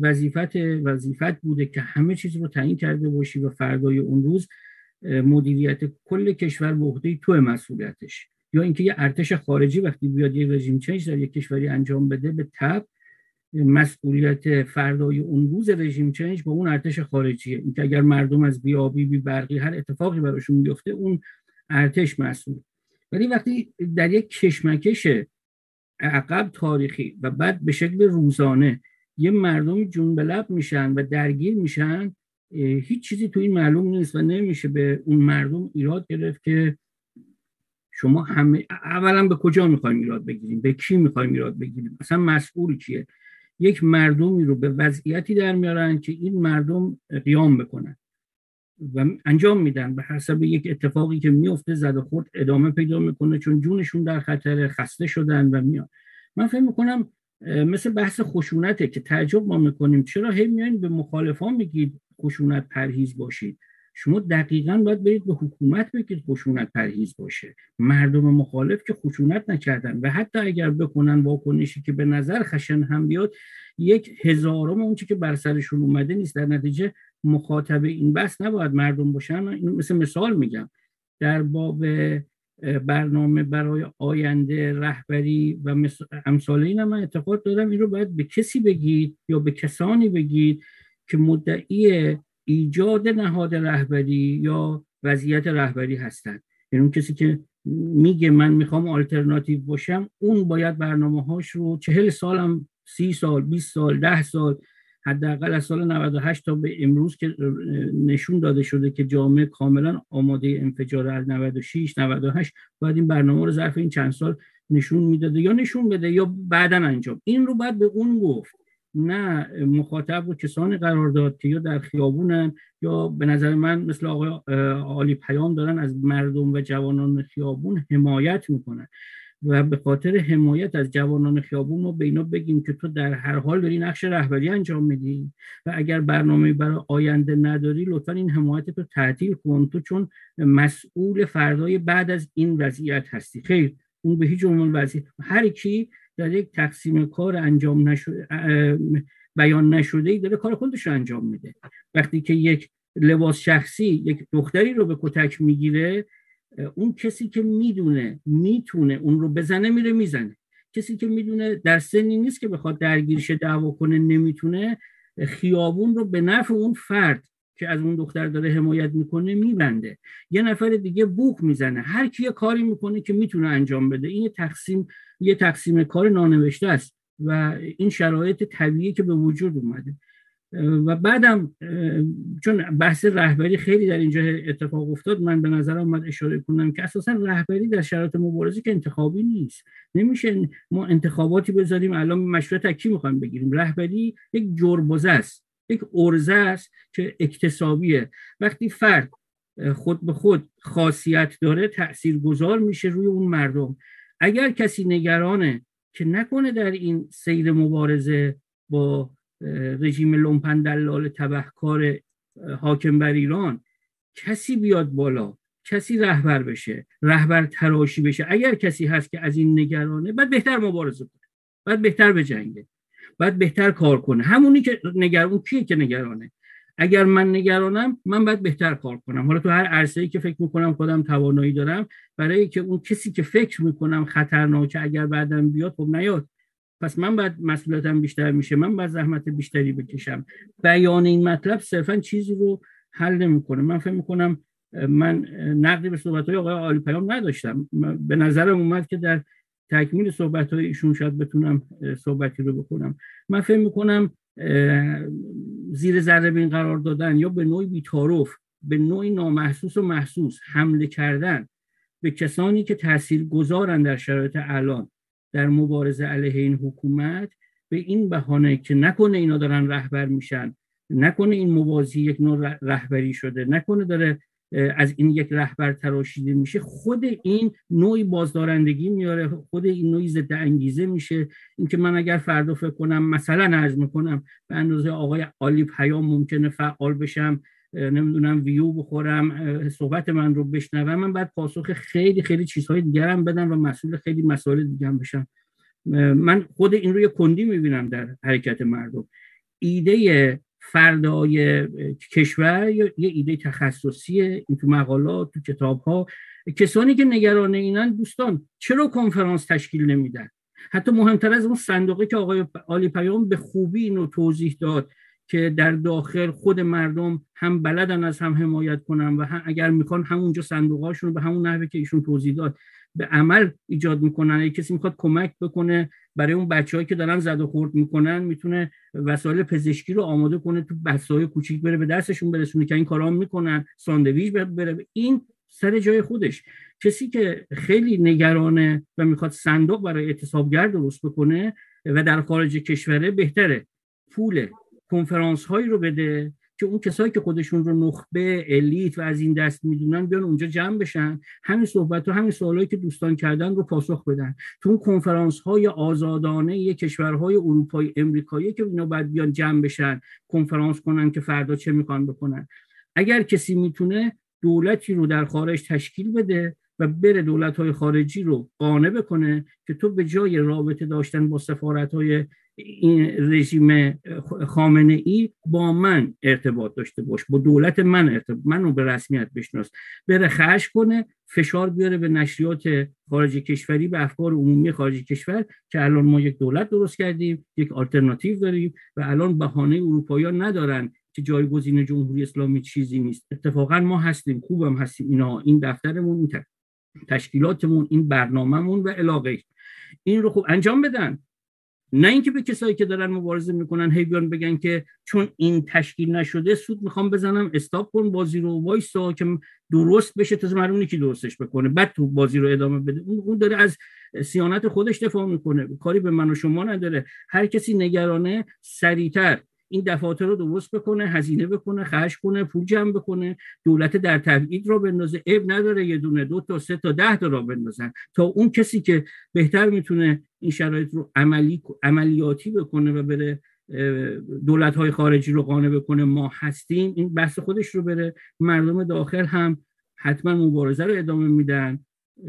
وظیفت بوده که همه چیز رو تعیین کرده باشی و فردای اون روز مدیریت کل کشور به عهده تو مسئولیتش. یا اینکه یه ارتش خارجی وقتی بیاد یه رژیم چنج در یک کشوری انجام بده، به تبع مسئولیت فردای اون روز رژیم چنج با اون ارتش خارجیه. اینکه اگر مردم از بیابی بی برقی هر اتفاقی براشون بیفته اون ارتش مسئول. ولی وقتی در یک کشمکش عقب تاریخی و بعد به شکل روزانه یه مردم جون به لب میشن و درگیر میشن، هیچ چیزی تو این معلوم نیست و نمیشه به اون مردم ایراد گرفت که شما همه اولا به کجا میخوایم ایراد بگیریم، به کی میخوایم ایراد بگیریم، اصلا مسئول کیه. یک مردمی رو به وضعیتی در میارن که این مردم قیام بکنن و انجام میدن به حسب یک اتفاقی که میفته، زد و خورد ادامه پیدا میکنه چون جونشون در خطر، خسته شدن و میان. من فکر میکنم مثل بحث خشونته که تعجب ما میکنیم چرا هی میایین به مخالفان میگید خشونت پرهیز باشید. شما دقیقاً باید برید به حکومت بگید خشونت پرهیز باشه. مردم مخالف که خشونت نکردن و حتی اگر بکنن واکنشی که به نظر خشن هم بیاد، 1/1000 اون چیزی که بر سرشون اومده نیست. در نتیجه مخاطب این بحث نباید مردم باشن. این مثال میگم در باب برنامه برای آینده رهبری و امثال این من اعتقاد دارم این رو باید به کسی بگید یا به کسانی بگید که مدعی ایجاد نهاد رهبری یا وضعیت رهبری هستند. یعنی اون کسی که میگه من میخوام آلترناتیو باشم، اون باید برنامه‌هاش رو 40 سالم، 30 سال، 20 سال، 10 سال، حداقل از سال 98 تا به امروز که نشون داده شده که جامعه کاملا آماده انفجار از 96 98 باید این برنامه رو ظرف این چند سال نشون میداده یا نشون بده یا بعداً انجام. این رو باید به اون گفت، نه مخاطب رو کسانی قرار داد که یا در خیابونن یا به نظر من مثل آقای عالی پیام دارن از مردم و جوانان خیابون حمایت میکنن و به خاطر حمایت از جوانان خیابون ما به اینا بگیم که تو در هر حال داری نقش رهبری انجام میدی و اگر برنامه برای آینده نداری لطفا این حمایت رو تعطیل کن، تو چون مسئول فردای بعد از این وضعیت هستی. خیر، اون به هیچ عنوان وضعیت هر کی در یک تقسیم کار انجام نشده، بیان نشده ای داره کار خودش رو انجام میده. وقتی که یک لباس شخصی یک دختری رو به کتک میگیره، اون کسی که میدونه میتونه اون رو بزنه میره میزنه. کسی که میدونه در سنی نیست که بخواد درگیرش دعوا کنه نمیتونه، خیابون رو به نفع اون فرد که از اون دختر داره حمایت میکنه میبنده، یه نفر دیگه بوق میزنه، هر کی یه کاری میکنه که میتونه انجام بده. این یه تقسیم کار نانوشته است و این شرایط طبیعی که به وجود اومده. و بعدم چون بحث رهبری خیلی در اینجا اتفاق افتاد، من به نظرم اومد اشاره کنم که اساسا رهبری در شرایط مبارزه که انتخابی نیست. نمیشه ما انتخاباتی بذاریم الان مشروط کی میخوایم بگیریم. رهبری یک جربوزه است، یک ارزه است که اکتسابیه. وقتی فرد خود به خود خاصیت داره تاثیرگذار میشه روی اون مردم. اگر کسی نگرانه که نکنه در این سیر مبارزه با رژیم لومپن دلال تبهکار حاکم بر ایران کسی بیاد بالا، کسی رهبر بشه، رهبر تراشی بشه، اگر کسی هست که از این نگرانه، باید بهتر مبارزه کنه، باید بهتر بجنگه، باید بهتر کار کنه. همونی که اون کیه که نگرانه؟ اگر من نگرانم من باید بهتر کار کنم، حالا تو هر عرصه‌ای که فکر میکنم خودم توانایی دارم، برای که اون کسی که فکر میکنم خطرناکه اگر بعدم بیاد خب نیاد، پس من باید مسئولیتم بیشتر میشه، من باید زحمت بیشتری بکشم. بیان این مطلب صرفا چیزی رو حل نمیکنه. من فکر میکنم من نقدی به صحبت‌های آقای عالی پیام نداشتم، به نظرم اومد که در تکمیل صحبت‌های ایشون شاید بتونم صحبتی رو بکنم. من فکر میکنم زیر ذره بین قرار دادن یا به نوعی بی‌تعارف، به نوعی نامحسوس و محسوس حمله کردن به کسانی که تاثیرگذارن در شرایط الان در مبارزه علیه این حکومت، به این بهانه که نکنه اینا دارن رهبر میشن، نکنه این موازی یک نوع رهبری شده، نکنه داره از این یک رهبر تراشیده میشه، خود این نوعی بازدارندگی میاره، خود این نوعی ضد انگیزه میشه. اینکه من اگر فردا فکر کنم مثلا عرض میکنم به اندازه آقای عالی پیام ممکنه فعال بشم، نمیدونم ویو بخورم، صحبت من رو بشنوم، من بعد پاسخ خیلی خیلی چیزهای دیگر هم بدم و مسئول خیلی مسائل دیگه هم بشم. من خود این رو یه کندی میبینم در حرکت مردم. ایده فردای کشور یه ایده تخصصیه، این تو مقالات، تو کتاب‌ها. کسانی که نگران اینن دوستان چرا کنفرانس تشکیل نمیدن؟ حتی مهمتر از اون صندوقی که آقای عالی پیام به خوبی اینو توضیح داد که در داخل خود مردم هم بلدن از هم حمایت کنن و هم اگر میخوان همونجا صندوقاشون به همون نحوی که ایشون توضیح داد به عمل ایجاد میکنن. اگه کسی میخواد کمک بکنه برای اون بچه‌هایی که دارن زد و خورد میکنن، میتونه وسایل پزشکی رو آماده کنه، تو بسای کوچیک بره به دستشون برسونه که این کارا میکنن، ساندویچ بره، این سر جای خودش. کسی که خیلی نگرانه و میخواد صندوق برای اعتصابگر درست بکنه و در خارج کشوره، بهتره پول کنفرانس هایی رو بده که اون کسایی که خودشون رو نخبه، الیت و از این دست میدونن بیان اونجا جمع بشن، همین صحبت و همین سوالایی که دوستان کردن رو پاسخ بدن. تو اون کنفرانس های آزادانه کشورهای اروپایی، امریکایی که اینا بعد بیان جمع بشن، کنفرانس کنن که فردا چه میخوان بکنن. اگر کسی میتونه دولتی رو در خارج تشکیل بده و بره دولت‌های خارجی رو قانع بکنه که تو به جای رابطه داشتن با سفارت‌های این رژیم خامنه ای با من ارتباط داشته باش، با دولت من منو به رسمیت بشناس، بره خرج کنه، فشار بیاره به نشریات خارج کشوری، به افکار عمومی خارج کشور که الان ما یک دولت درست کردیم، یک آلترناتیو داریم و الان بهانه اروپایی‌ها ندارن که جایگزین جمهوری اسلامی چیزی نیست. اتفاقا ما هستیم، خوبم هستیم. اینا، این دفترمون، این تشکیلاتمون، این برنامه‌مون و علاقه این رو خوب انجام بدن. نه اینکه به کسایی که دارن مبارزه میکنن هی بیان بگن که چون این تشکیل نشده سود میخوام بزنم، استاپ کن بازی رو، وایسا که درست بشه، تا معلومه کی درستش بکنه، بعد تو بازی رو ادامه بده. اون داره از صیانت خودش دفاع میکنه، کاری به من و شما نداره. هر کسی نگرانه سریعتر این دفاتر رو درست بکنه، هزینه بکنه، خرج کنه، پول جمع بکنه، دولت در تبعید را بندازه. عیب نداره یه دونه، 2 تا 3 تا 10 تا را بندازن تا اون کسی که بهتر میتونه این شرایط رو عملیاتی بکنه و بره دولت‌های خارجی رو قانع بکنه ما هستیم، این بحث خودش رو بره. مردم داخل هم حتما مبارزه رو ادامه میدن،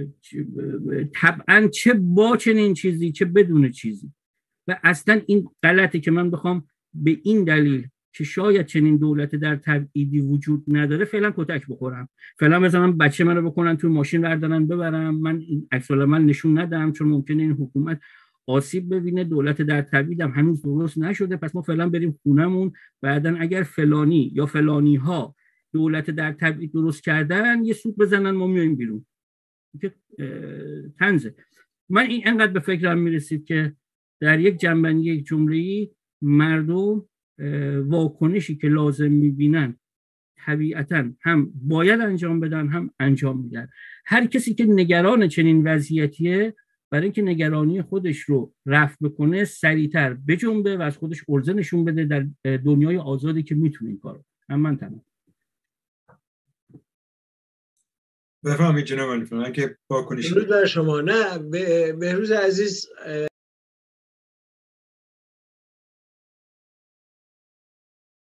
طبعا چه با چنین چیزی چه بدون چیزی. و اصلا این غلطه که من بخوام به این دلیل که شاید چنین دولت در تبعیدی وجود نداره فعلا کتک بخورم، فعلا بزنم بچه منو بکنن تو ماشین بردارن ببرم، من این عکس العمل نشون ندم، چون ممکنه این حکومت آسیب ببینه، دولت در تبعید هم هنوز درست نشده، پس ما فعلا بریم خونمون، بعدن اگر فلانی یا فلانی ها دولت در تبعید درست کردن یه سود بزنن ما میایم بیرون. که طنزه. من این انقدر به فکرم میرسید که در یک جنبندی یک جمله‌ای مردم واکنشی که لازم میبینن طبیعتاً هم باید انجام بدن هم انجام میدن. هر کسی که نگران چنین وضعیتیه برای اینکه نگرانی خودش رو رفع بکنه سریعتر بجنبه و از خودش عرضه نشون بده در دنیای آزادی که میتونه این کارو. من تمام. بفهمید جناب علی پایام که واکنش درود بر شما. نه بهروز عزیز